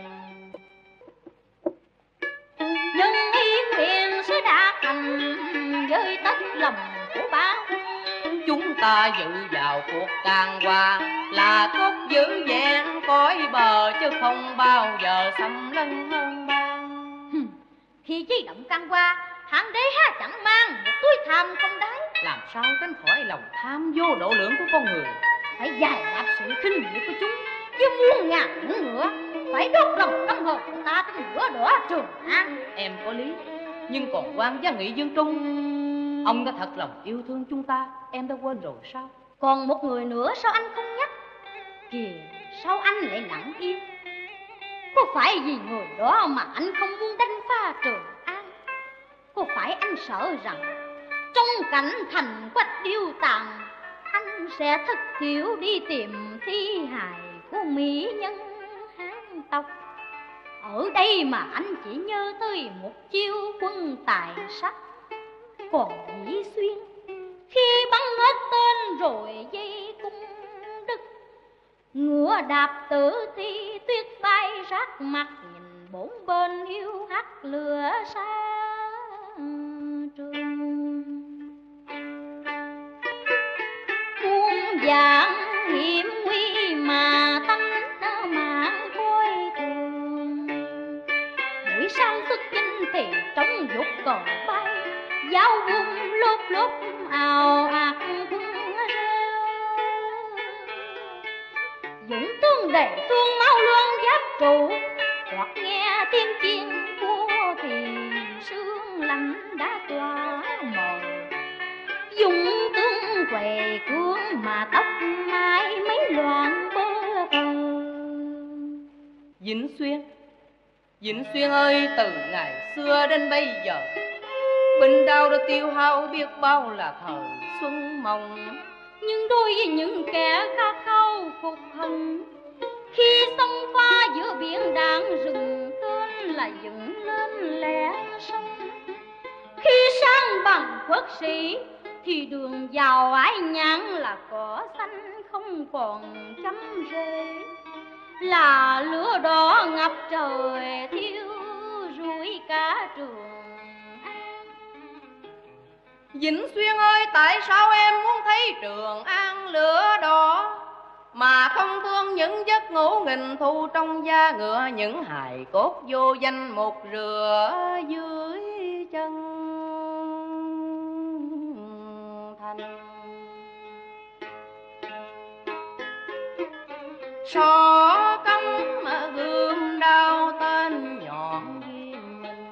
Nhân ý nguyện sẽ đạt thành với tất lòng của ba quân. Chúng ta dự vào cuộc càng hoa là cốt giữ vẹn cõi bờ, chứ không bao giờ xâm lấn hơn ban. Khi chí động can qua, Hán đế há chẳng mang một túi tham không đáy. Làm sao tránh khỏi lòng tham vô độ lượng của con người? Phải giải đáp sự khinh miệt của chúng, chứ muôn ngàn những ngựa phải đốt lòng tâm hồn của ta tới ngựa đỏ Trường An. Em có lý, nhưng còn quan gia Nghị Dương Trung, ông đã thật lòng yêu thương chúng ta, em đã quên rồi sao? Còn một người nữa sao anh không nhắc? Kìa, sao anh lại lặng im? Có phải vì người đó mà anh không muốn đánh phá Trường An? Có phải anh sợ rằng trong cảnh thành quách điêu tàn, anh sẽ thất thiểu đi tìm thi hài của mỹ nhân Hán tộc? Ở đây mà anh chỉ nhớ tới một chiêu quân tài sắc. Còn Dĩ Xuyên khi bắn hết tên rồi dây cung đứt, ngựa đạp tử thi tuyết bay rác mặt, nhìn bốn bên hiu hắt lửa xa trường. Muôn dạng hiểm nguy mà tánh mạng coi thường, buổi sáng xuất chinh thì trống dục cờ bay, giáo quân lốp lốp ào ạt quân reo. Dũng tướng đệ tương máu loan giáp trụ, hoặc nghe tiếng chiên của thì sương lạnh đã tỏa mờ. Dũng tướng quầy cuốn mà tóc mai mấy loạn bơ vơ. Vĩnh Xuyên, Vĩnh Xuyên ơi, từ ngày xưa đến bây giờ, binh đao đã tiêu hao biết bao là thời xuân mộng. Nhưng đối với những kẻ khát khao phục hưng, khi sông pha giữa biển đạn rừng tên là dựng lên lẽ sông. Khi sang bằng quốc sĩ thì đường vào ái nhãn là cỏ xanh không còn chấm rễ, là lửa đỏ ngập trời thiêu rủi cả Trường An. Vĩnh Xuyên ơi, tại sao em muốn thấy Trường An lửa đỏ mà không thương những giấc ngủ nghìn thu trong da ngựa, những hài cốt vô danh một rửa dưới chân thành. so cắm gươm đao tên nhọn ghim mình.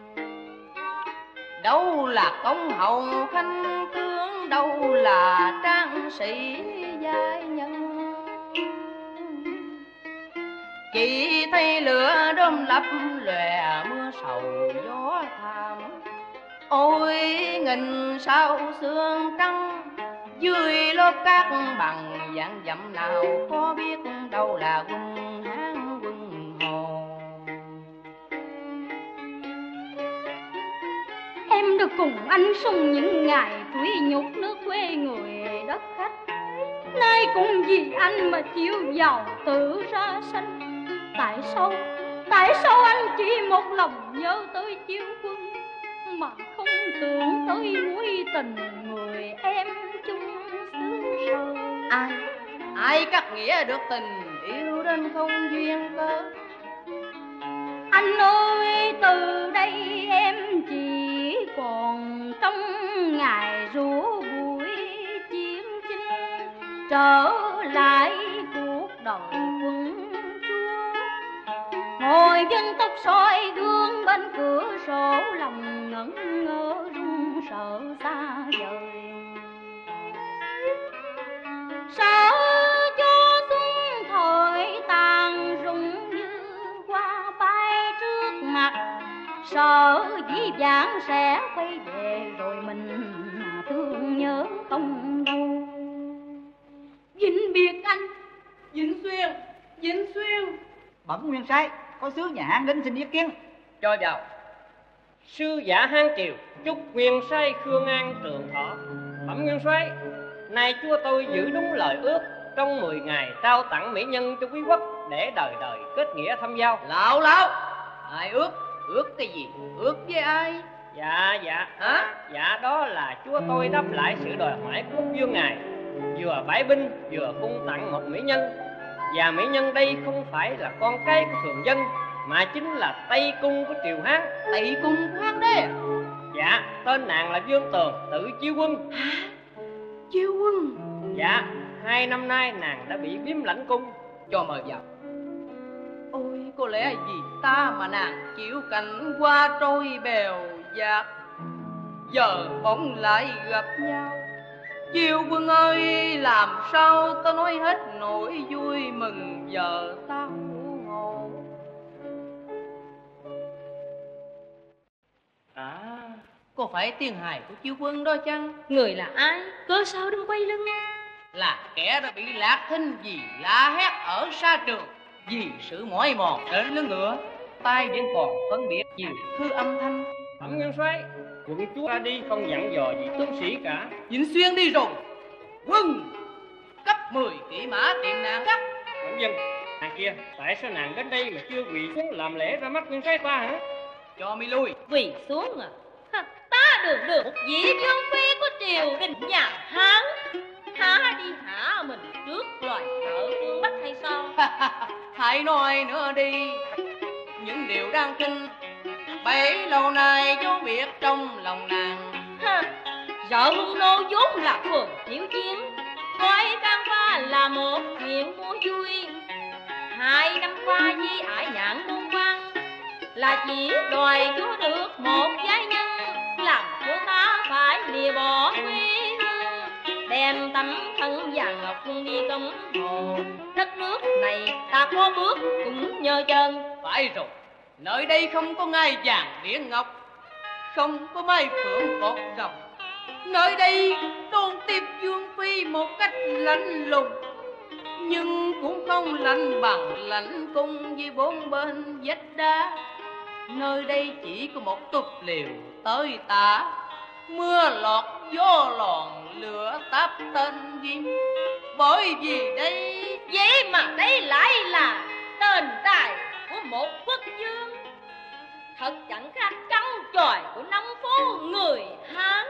Đâu là công hầu khanh tướng, đâu là trang sĩ giai nhân. Chỉ thấy lửa đom lấp lòe mưa sầu gió thảm. Ôi nghìn sao sương trắng dưới lớp cát bằng vạn dặm, nào có biết đâu là quân Hán quân Hồ. Em được cùng anh sung những ngày tủi nhục nước quê người đất khách. Nay cũng vì anh mà chịu giàu tự ra sanh. Tại sao, tại sao anh chỉ một lòng nhớ tới chiêu quân, mà không tưởng tới mối tình người em chung xứ sở? Ai, ai cắt nghĩa được tình yêu đến không duyên cớ. Anh ơi, từ đây em chỉ còn trong ngày rủa bụi chiến chinh, trở lại cuộc đời quân chúa. Ngồi dân tóc soi gương bên cửa sổ, lòng ngẩn ngơ run sợ xa vời. Sợ cho xuân thời tàn rụng như hoa bay trước mặt, sợ dĩ vãng sẽ quay về rồi mình thương nhớ không đâu. Vĩnh biệt anh. Vĩnh Xuyên, Vĩnh Xuyên. Bẩm nguyên soái, có sứ nhà Hán đến xin ý kiến. Cho vào. Sư giả Hán triều chúc nguyên soái khương an trường thọ. Bẩm nguyên soái, nay chúa tôi giữ đúng lời ước, trong mười ngày trao tặng mỹ nhân cho quý quốc, để đời đời kết nghĩa thâm giao. Lão lão, ai ước? Ước cái gì? Ước với ai? Dạ dạ Hả? Dạ đó là chúa tôi đáp lại sự đòi hỏi của quốc vương ngài, vừa bãi binh vừa cung tặng một mỹ nhân. Và mỹ nhân đây không phải là con cái của thường dân, mà chính là Tây Cung của triều Hán. Tây Cung của Hán đế? Dạ, tên nàng là Dương Tường, tự chiêu quân. Hả? Chiêu quân? Dạ, hai năm nay nàng đã bị biếm lãnh cung. Cho mời vào. Ôi, có lẽ vì ta mà nàng chịu cảnh qua trôi bèo dạt, giờ bỗng lại gặp nhau. Chiêu quân ơi, làm sao ta nói hết nỗi vui mừng giờ ta ngộ. À, có phải tiên hài của Chiêu quân đó chăng? Người là ai? Cớ sao đừng quay lưng? Là kẻ đã bị lạc thính vì la hét ở xa trường, vì sự mỏi mòn đến lưng ngựa, tai vẫn còn phân biệt nhiều thứ âm thanh. Bẩm nguyên soái, quận chúa ra đi không dặn dò gì tướng sĩ cả. Vĩnh Xuyên đi rồi. Quân cấp mười kỵ mã tìm nàng cắt. Bẩm dân, nàng kia, tại sao nàng đến đây mà chưa quỳ xuống làm lễ ra mắt nguyên soái ta hả? Cho mi lui. Quỳ xuống à? Ta được được một vị vương phi của triều đình nhà Hán, há đi hả mình trước loài thợ phương Bắc hay sao? Hãy nói nữa đi những điều đang kinh, bấy lâu nay dấu biệt trong lòng nàng. Vợ hung nô vốn là phường thiếu chiến, coi can qua là một chuyện mua vui. Hai năm qua di ải nhãn môn quan, là chỉ đòi chúa được một giai nhân, làm cho ta phải lìa bỏ quê hương, đem tấm thân vàng ngọc đi công hồ. Đất nước này ta có bước cũng nhờ chân. Phải rồi, nơi đây không có ngai vàng điện ngọc, không có mai phượng cột rồng. Nơi đây đôn tiếp vương phi một cách lạnh lùng, nhưng cũng không lạnh bằng lãnh cung với bốn bên vách đá. Nơi đây chỉ có một tục liều tới tả, mưa lọt gió lòn lửa táp tên ghim. Bởi vì đây vậy mà đây lại là tên tài của một quốc vương, thật chẳng khác trăng tròi của nông phố người Hán.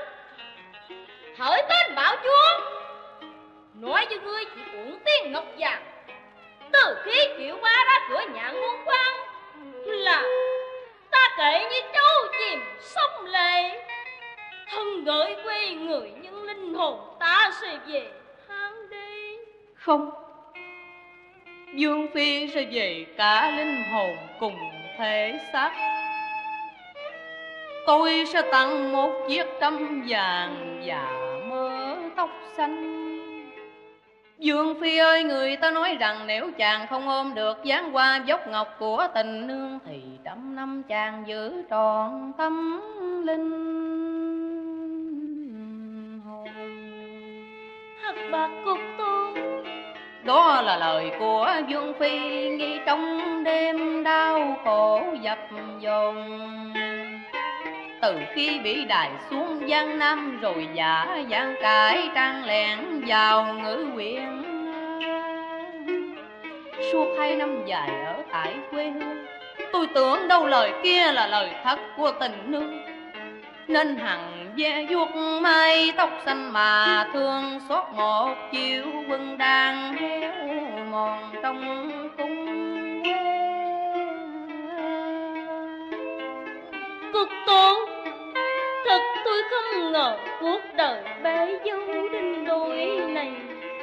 Hỡi tên bảo chúa, nói với ngươi chỉ uổng tiếng ngọc vàng, từ khi chịu qua ra cửa nhạn môn quan, là ta kể như trâu chìm sông lệ. Thân gửi quê người nhưng linh hồn ta sẽ về Hán đi. không, Dương phi sẽ về cả linh hồn cùng thể xác. Tôi sẽ tặng một chiếc trâm vàng và mớ tóc xanh. Dương phi ơi, người ta nói rằng nếu chàng không ôm được dáng hoa dốc ngọc của tình nương thì trăm năm chàng giữ trọn tâm linh hồn. Hắc bạc cúc tôn. Đó là lời của Dương phi nghi trong đêm đau khổ dập dồn. Từ khi bị đày xuống Giang Nam rồi giả giang cải trang lẻn vào ngữ huyện. Suốt hai năm dài ở tại quê hương, tôi tưởng đâu lời kia là lời thật của tình nương, nên hằng ve vuốt mái tóc xanh mà thương xót một chiều quân đang héo mòn trong cung. Cúc tôn, thật tôi không ngờ cuộc đời bể dâu đến nỗi này.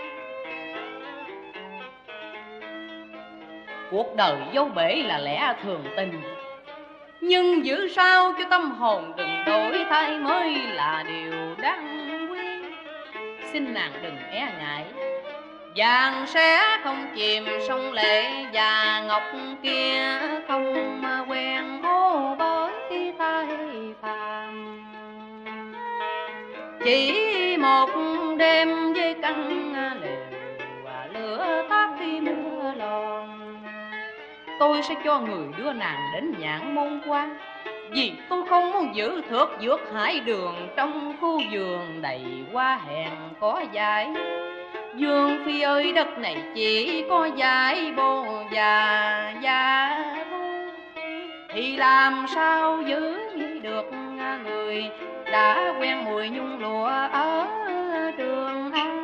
Cuộc đời dấu bể là lẽ thường tình, nhưng giữ sao cho tâm hồn đừng đổi thay mới là điều đáng quý. Xin nàng đừng e ngại, vàng sẽ không chìm sông lệ và ngọc kia không quen hô bởi tay phàm. Chỉ một đêm với căn lều và lửa tắt khi mưa lòn, tôi sẽ cho người đưa nàng đến Nhạn Môn Quan, vì tôi không muốn giữ thước dược hải đường trong khu vườn đầy hoa hèn có dại. Dương phi ơi, đất này chỉ có dải bồ già già thôi, thì làm sao giữ được người đã quen mùi nhung lụa ở Trường An.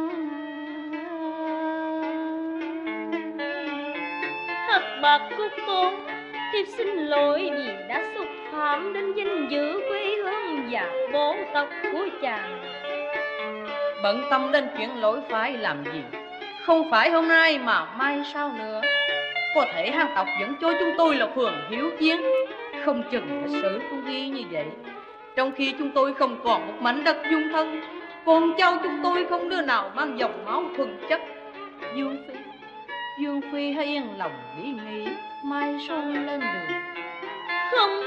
Hắc bạc cúc tôn, thiếp xin lỗi vì đã xúc phạm đến danh dự quê hương và bố tộc của chàng. Bận tâm đến chuyện lỗi phải làm gì, không phải hôm nay mà mai sau nữa. Có thể hang tộc vẫn cho chúng tôi là phường hiếu chiến, không chừng lịch sử cũng ghi như vậy. Trong khi chúng tôi không còn một mảnh đất dung thân, con cháu chúng tôi không đứa nào mang dòng máu thuần chất. Dương phi, Dương phi hãy yên lòng nghĩ nghĩ, mai xuân lên đường. Không,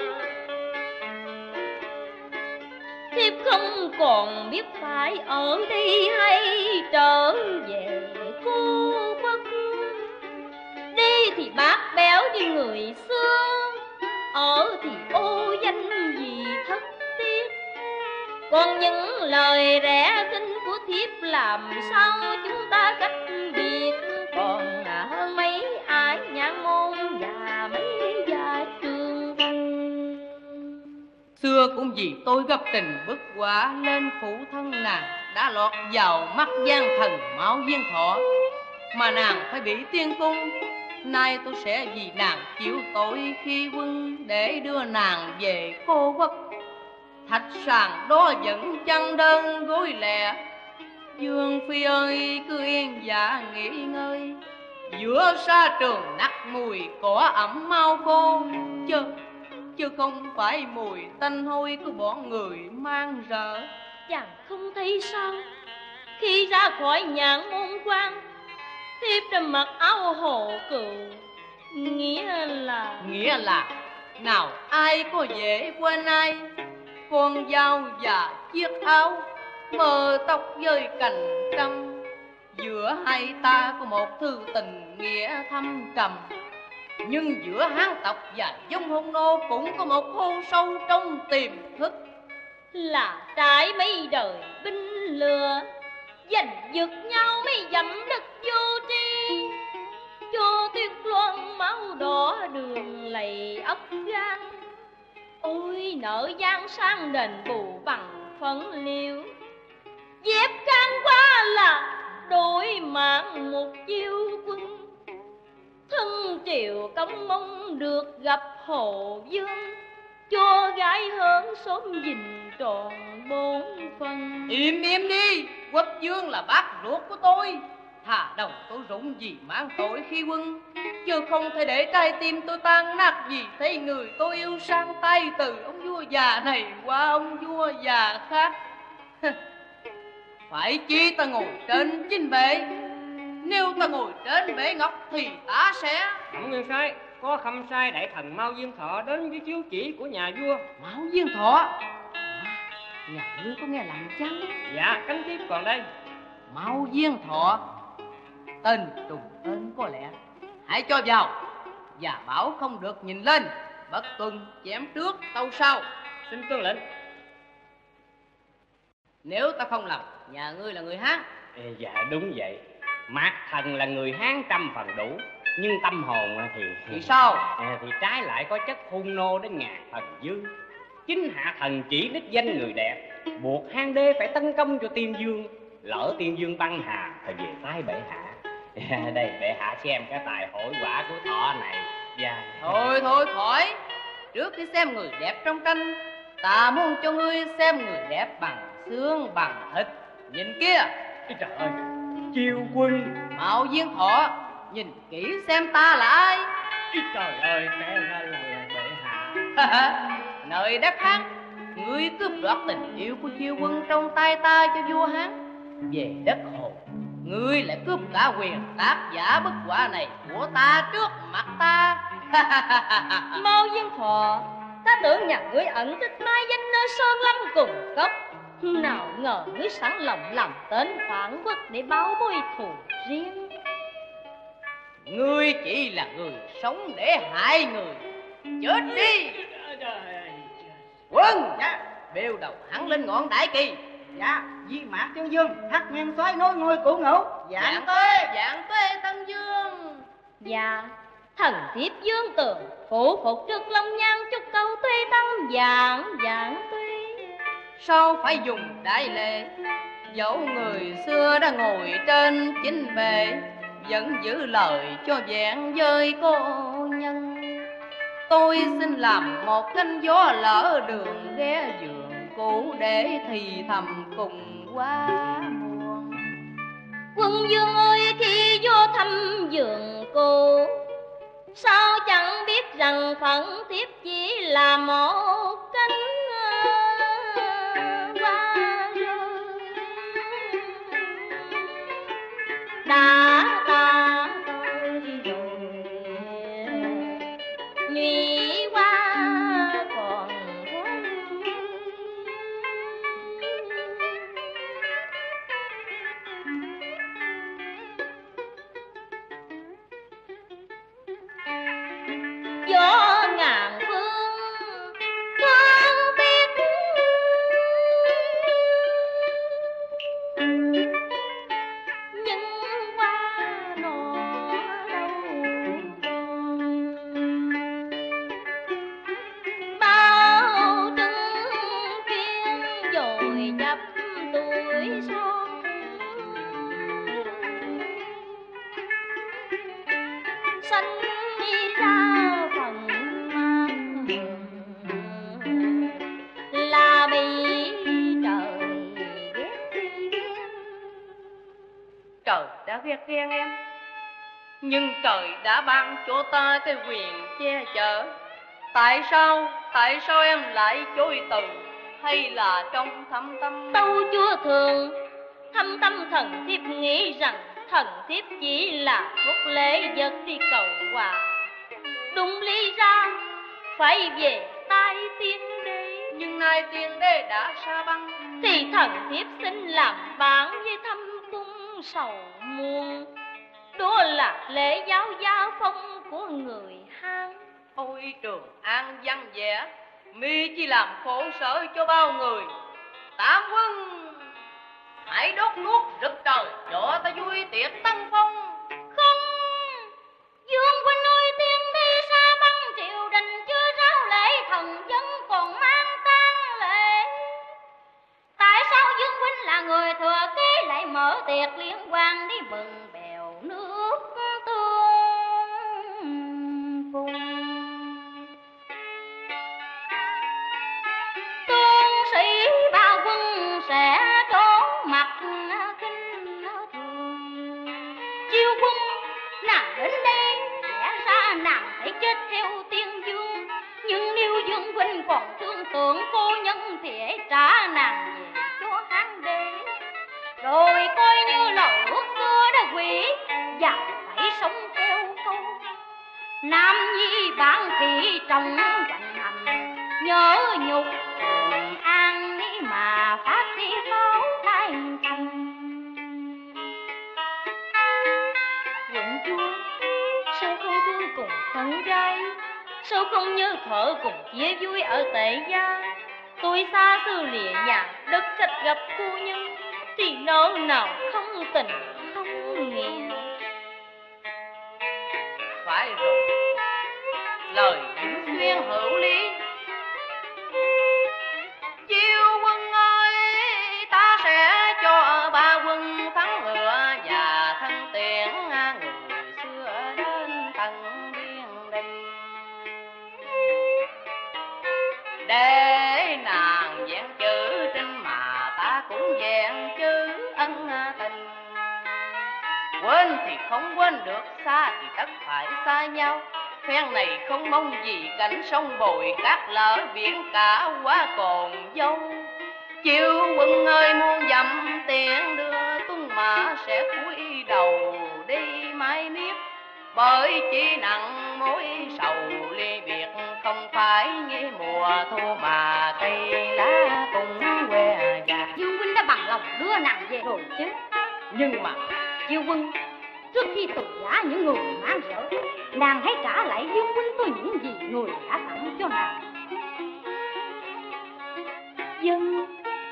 thiếp không còn biết phải ở đây hay trở về cô quốc. Đi thì bát béo như người xưa, ở thì ô danh vì thất tiếc. Còn những lời rẻ kinh của thiếp làm sao chúng ta cách biệt, còn hơn mấy ai Nhạn Môn và mấy gia Trường Thành. Xưa cũng vì tôi gặp tình bức quả nên phụ thân nàng đã lọt vào mắt gian thần máu viên thọ, mà nàng phải bị tiên cung. Nay tôi sẽ vì nàng chịu tội khi quân để đưa nàng về cô quốc. Thạch sàn đó vẫn chăn đơn gối lẻ, Dương phi ơi cứ yên dạ nghỉ ngơi. Giữa sa trường nắc mùi cỏ ẩm mau khô, chứ chứ không phải mùi tanh hôi của bọn người mang rợ. Chàng không thấy sao, khi ra khỏi Nhạn Môn Quan, thiếp đã mặc áo hồ cừu, nghĩa là nghĩa là nào ai có dễ quên ai. Con dao và chiếc áo, mờ tóc với cành trăm, giữa hai ta có một thư tình nghĩa thâm trầm. Nhưng giữa Hán tộc và Dung Hung Nô cũng có một hô sâu trong tiềm thức, là trải mấy đời binh lừa, giành giật nhau mấy dặm đất vô tri, cho tuyết loan máu đỏ đường lầy ấp gan. Ôi nợ gian sang đền bù bằng phấn liêu, dẹp can qua là đổi mạng một chiêu quân. Thân triều công mong được gặp Hồ Dương, cho gái hơn sớm dình tròn bốn phần. Im im đi, Quốc Dương là bác ruột của tôi, thà đầu tôi rụng vì mang tội khi quân, chứ không thể để trái tim tôi tan nát vì thấy người tôi yêu sang tay từ ông vua già này qua ông vua già khác. Phải chi ta ngồi trên chính bệ, nếu ta ngồi trên bệ ngọc thì ta sẽ... Thẩm Nguyên Soái, có khâm sai đại thần Mao Diên Thọ đến với chiếu chỉ của nhà vua. Mao Diên Thọ? À, nhà ngươi có nghe lầm chăng? Dạ, cánh tiếp còn đây. Mao Diên Thọ, tên trùng tên có lẽ. Hãy cho vào và bảo không được nhìn lên, bất tuân chém trước tâu sau. Xin tuân lệnh. Nếu ta không lầm, nhà ngươi là người Hán. Ê, dạ đúng vậy. Mạc Thần là người Hán trăm phần đủ, nhưng tâm hồn thì... Thì sao? À, thì trái lại có chất hung nô đến ngàn phần dư. Chính hạ thần chỉ đích danh người đẹp, buộc Hán đế phải tấn công cho Tiên Dương. Lỡ Tiên Dương băng hà thì về tay bệ hạ. À, đây bệ hạ xem cái tài hội quả của Thọ này. Dạ. Thôi thôi khỏi. Trước khi xem người đẹp trong tranh, ta muốn cho ngươi xem người đẹp bằng xương bằng thịt. Nhìn kia. Ê, trời ơi, Chiêu Quân. Mạo Diên Thọ, nhìn kỹ xem ta là ai. Ê, trời ơi, té ra là, là bệ hạ. Nơi đất Hán, ngươi cướp đoạt tình yêu của Chiêu Quân trong tay ta cho vua Hán. Về đất Hồ, ngươi lại cướp cả quyền tác giả bức họa này của ta trước mặt ta. Mao Diên Thọ, ta tưởng nhà ngươi ẩn tích mai danh nơi sơn lâm cùng cốc, nào ngờ ngươi sẵn lòng làm tên phản quốc để báo mối thù riêng. Ngươi chỉ là người sống để hại người. Chết đi. Quân, Dạ. bêu đầu hắn lên ngọn đại kỳ. Dạ, Di Mạc Tiên Dương, Hắc Nguyên Soái nối ngôi cửu ngũ. Dạng tuế, dạng tuế Tân Dương. Dạ, thần thiếp Dương Tường phủ phục trước Long Nhan chúc câu tuế tăng dạng dạng tuế. Sao phải dùng đại lễ? Dẫu người xưa đã ngồi trên chính bệ, vẫn giữ lời cho vẹn với cô nhân. Tôi xin làm một cánh gió lỡ đường ghé giường cũ để thì thầm cùng quá buồn. Quân Dương ơi, khi vô thăm giường cô, sao chẳng biết rằng phận thiếp chỉ là một cánh hoa rơi đã ta tôi rồi nhụy hoa còn gió ngàn phương thương tiếc nhưng qua nọ đâu bao trưng chuyên dồi dập tuổi son xanh ra phần mang là bị trời ghét ghen. Trời đã ghét ghen em, nhưng trời đã ban cho ta cái quyền che chở. Tại sao, tại sao em lại chối từ, hay là trong thâm tâm? Tâu chúa thường thâm tâm thần thiếp nghĩ rằng thần thiếp chỉ là phúc lễ vật đi cầu hòa, đúng lý ra phải về tay tiên đế. Nhưng nay tiên đế đã sa băng, thì thần thiếp xin làm bạn với thâm cung sầu muôn. Đó là lễ giáo gia phong của người Hán. ôi Trường An văn vẻ, mi chỉ làm khổ sở cho bao người. Tam quân, hãy đốt nuốt rực trời cho ta vui tiệc tăng phong. Không, Dương huynh ơi, tiên đi xa băng triều đình chưa ráo lễ, thần dân còn mang tang lễ. Tại sao Dương huynh là người thừa kế lại mở tiệc liên quan đi mừng bèo nước tương cùng? Tướng sĩ ba quân sẽ trốn mặt khinh thường, theo tiên dương, nhưng nếu Dương huynh còn thương tưởng cô nhân thì hãy trả nàng về cho hán đế, rồi coi như lời ước xưa đã quỷ, và phải sống theo câu nam nhi bản thị trong hoành hành, nhớ nhục thường an ni mà phát đi pháo thai thành. Quận chúa, sao không thương cùng thân gái, sao không nhớ thở cùng chia vui ở tệ gia? Tôi xa xưa lìa nhà đất khách gặp phu nhân, thì nỡ nào không tình không nghĩa. Phải rồi, lời Vĩnh Xuyên hữu lý. Chiêu quân ơi, ta sẽ cho ba quân thắng ngựa và thân tiễn người xưa đến tận biên đình, để nàng vẹn chữ trinh mà ta cũng vẹn chữ ân tình. Quên thì không quên được, xa thì tất phải xa nhau. Phen này không mong gì cảnh sông bồi cát lở biển cả quá còn dâu. Chiêu quân ơi muôn dặm tiền đưa tuân mã sẽ cúi đầu đi mãi miết, bởi chỉ nặng mối sầu ly biệt, không phải như mùa thu mà cây lá cũng que già. Dương huynh đã bằng lòng đưa nàng về rồi chứ. Nhưng mà Chiêu quân, trước khi tù giá những người mang sợ, nàng hãy trả lại Dương huynh tôi những gì người đã tặng cho nàng. Dân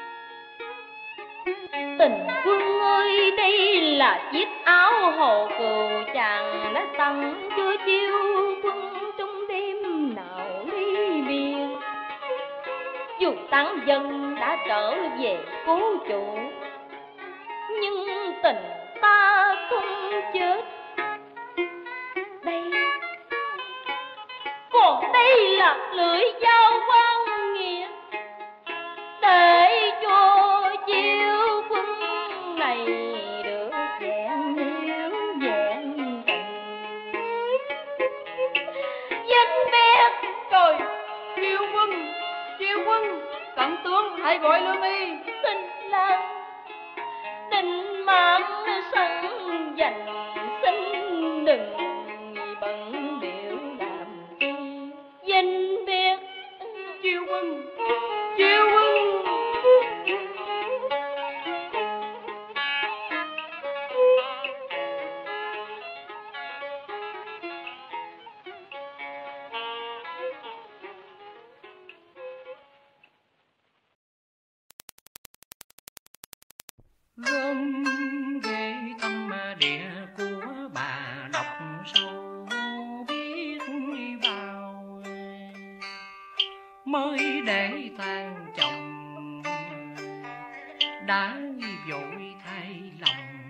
tình quân ơi, đây là chiếc áo hồ cừu chàng đã tặng cho Chiêu quân trong đêm nào ly biệt. Dù tán dân đã trở về cố chủ, nhưng tình ta không chết. Đây, còn đây là lưỡi dao quan nghĩa, để cho Chiêu quân này được vẹn hiếu vẹn tình. Danh biết trời, Chiêu quân, Chiêu quân, cận tướng hãy gọi Lương Y. tình lang định mãn sân dành, xin đừng bận biểu làm chi. Danh biết Chiêu quân, Chiêu quân. Gom ghê tâm địa của bà đọc sâu biết bao, mới để tàn chồng đã vội thay lòng.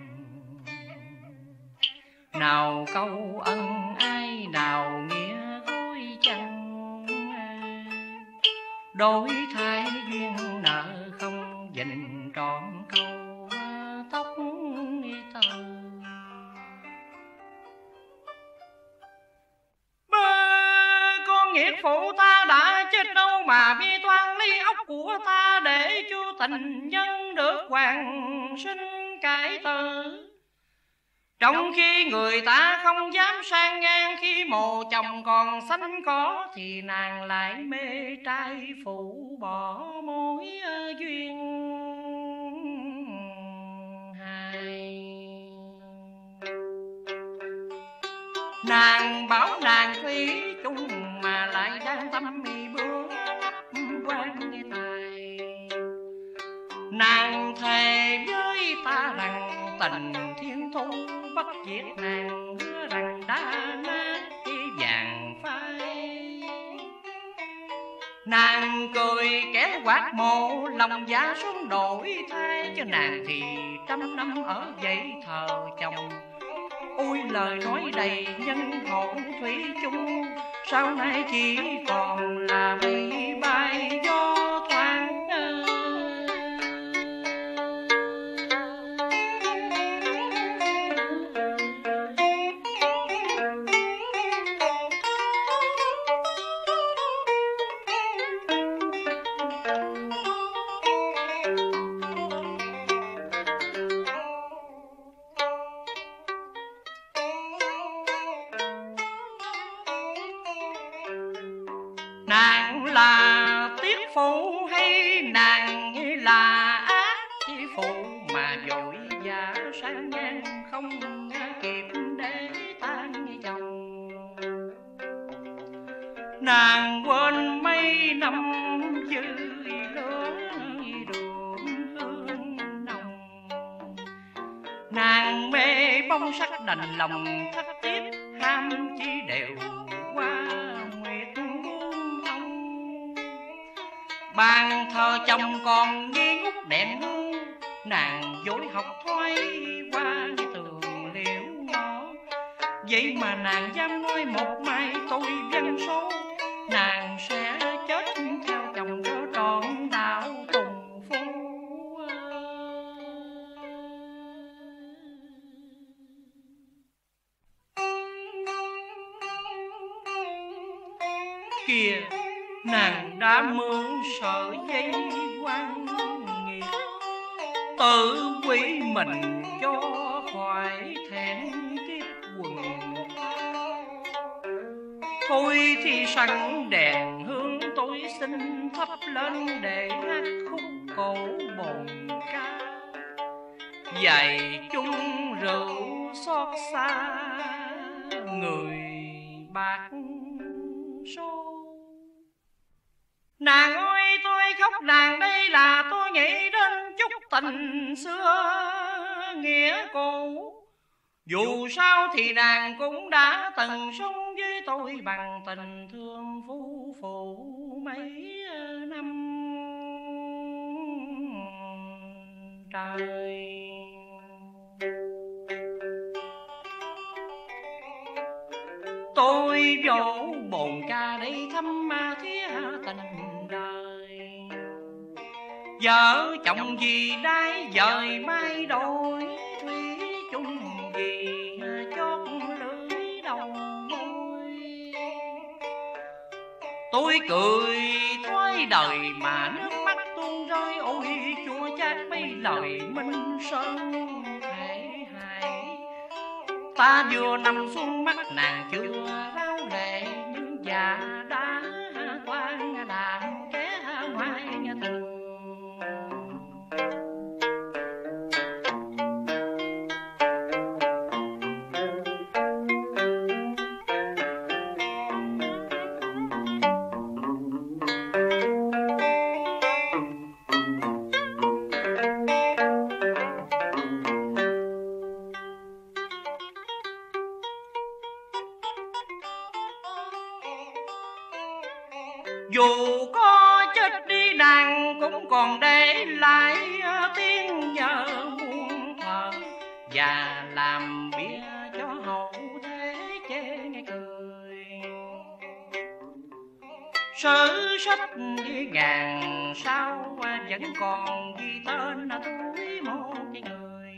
Nào câu ân ai, nào nghĩa gối chăng, đổi thay duyên nợ không dình trọn câu tóc tơ. Ba con nghiệt phụ ta đã chết đâu mà bi toan ly ốc của ta, để cho tình nhân được hoàn sinh cải tử. Trong khi người ta không dám sang ngang, khi mồ chồng còn xanh có thì nàng lại mê trai phụ bỏ mối duyên hai. Nàng bảo nàng thủy chung mà lại đang tâm mi bước quan tài. Nàng thề với ta rằng tình thiên thu bất diệt, nàng hứa rằng đã nát cái vàng phai. Nàng cười kẻ quát mộ lòng giá xuống đổi thay, cho nàng thì trăm năm ở dậy thờ chồng. Ôi lời nói đầy nhân hồn thủy chung, sau này chỉ còn là mây bay gió thoáng. Nàng là tiết phụ hay nàng là ác chi phụ mà vội vã sang ngang không kịp để tan chồng. Nàng quên mấy năm dư lứa đường hương nồng, nàng mê bông sắc đành lòng thất tiếp ham chi đều qua nguyệt muôn ông. Bàn thờ chồng còn nghi ngút đèn hương, nàng dối học thoái qua tường liễu ngõ. Vậy mà nàng dám nói một mai tôi văn số, nàng sẽ chết theo chồng cho trọn đạo tùng phu. Kìa, nàng đã mượn sợi dây quan nghiệt, tự quỷ mình cho khỏi thẹn kiếp quần. Thôi thì sẵn đèn hương tôi xin thắp lên để hát khúc cổ bồn ca, dạy chung rượu xót xa người bạc số. Nàng ơi tôi khóc nàng đây là tôi nghĩ đến chút tình xưa nghĩa cũ. Dù sao thì nàng cũng đã từng sống với tôi bằng tình thương phu phụ mấy năm trời. Tôi vỗ bồn ca để thăm ma thía tình đời. Vợ chồng gì đái dời mai đổi, thủy chung gì chót lưỡi đầu môi. Tôi cười thoái đời mà nước mắt tuôn rơi, ôi chua chát mấy lời minh sơn thể hại. Ta vừa nằm xuống mắt nàng chưa ráo lệ, nhưng già đã toan làm kẻ ngoại tình. Dù có chết đi nàng cũng còn để lại tiếng nhớ muôn thở, và làm bia cho hậu thế chê nghe cười. Sử sách ghi ngàn sao vẫn còn ghi tên tuổi một cái người.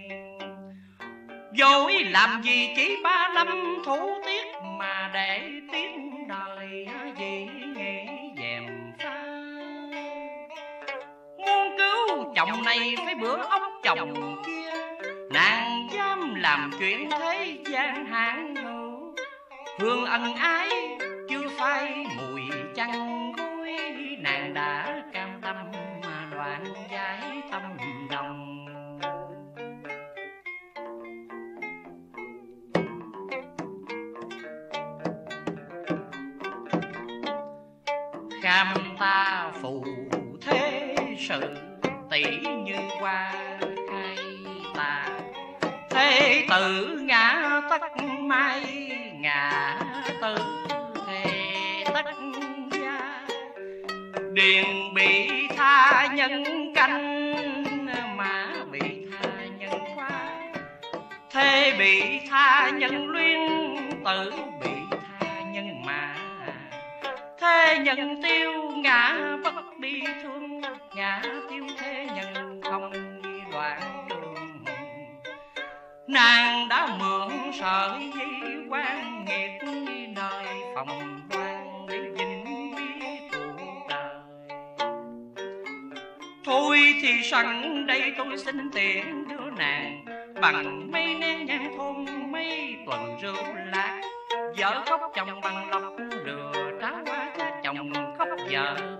Dối làm gì chỉ ba năm thủ tiết mà để tiếng đời gì nghĩ dèm pha. Muốn cứu chồng này phải bữa ốc chồng kia, nàng dám làm chuyện thế gian hạng hữu. Hương ân ái chưa phai mùi chăn gối, nàng đã cam tâm mà đoạn giải tâm đồng. Kham ta phù thế sự tỷ như qua khai tà. Thế tử ngã tất mai ngã tử thế tất gia. Điền bị tha nhân canh mà bị tha nhân khoa. Thế bị tha nhân luyên tử bị tha nhân mà. Thế nhân tiêu ngã bất bi thương, ngã tiêu thế nhân không đoạn đường. Nàng đã mượn sợi dây quan nghiệt nơi phòng đoan để vĩnh viết cuộc đời. Thôi thì sẵn đây tôi xin tiện đưa nàng bằng mấy nén nhang thôn mấy tuần rượu lạc. Vợ khóc chồng bằng lọc lừa tráo qua cha chồng khóc vợ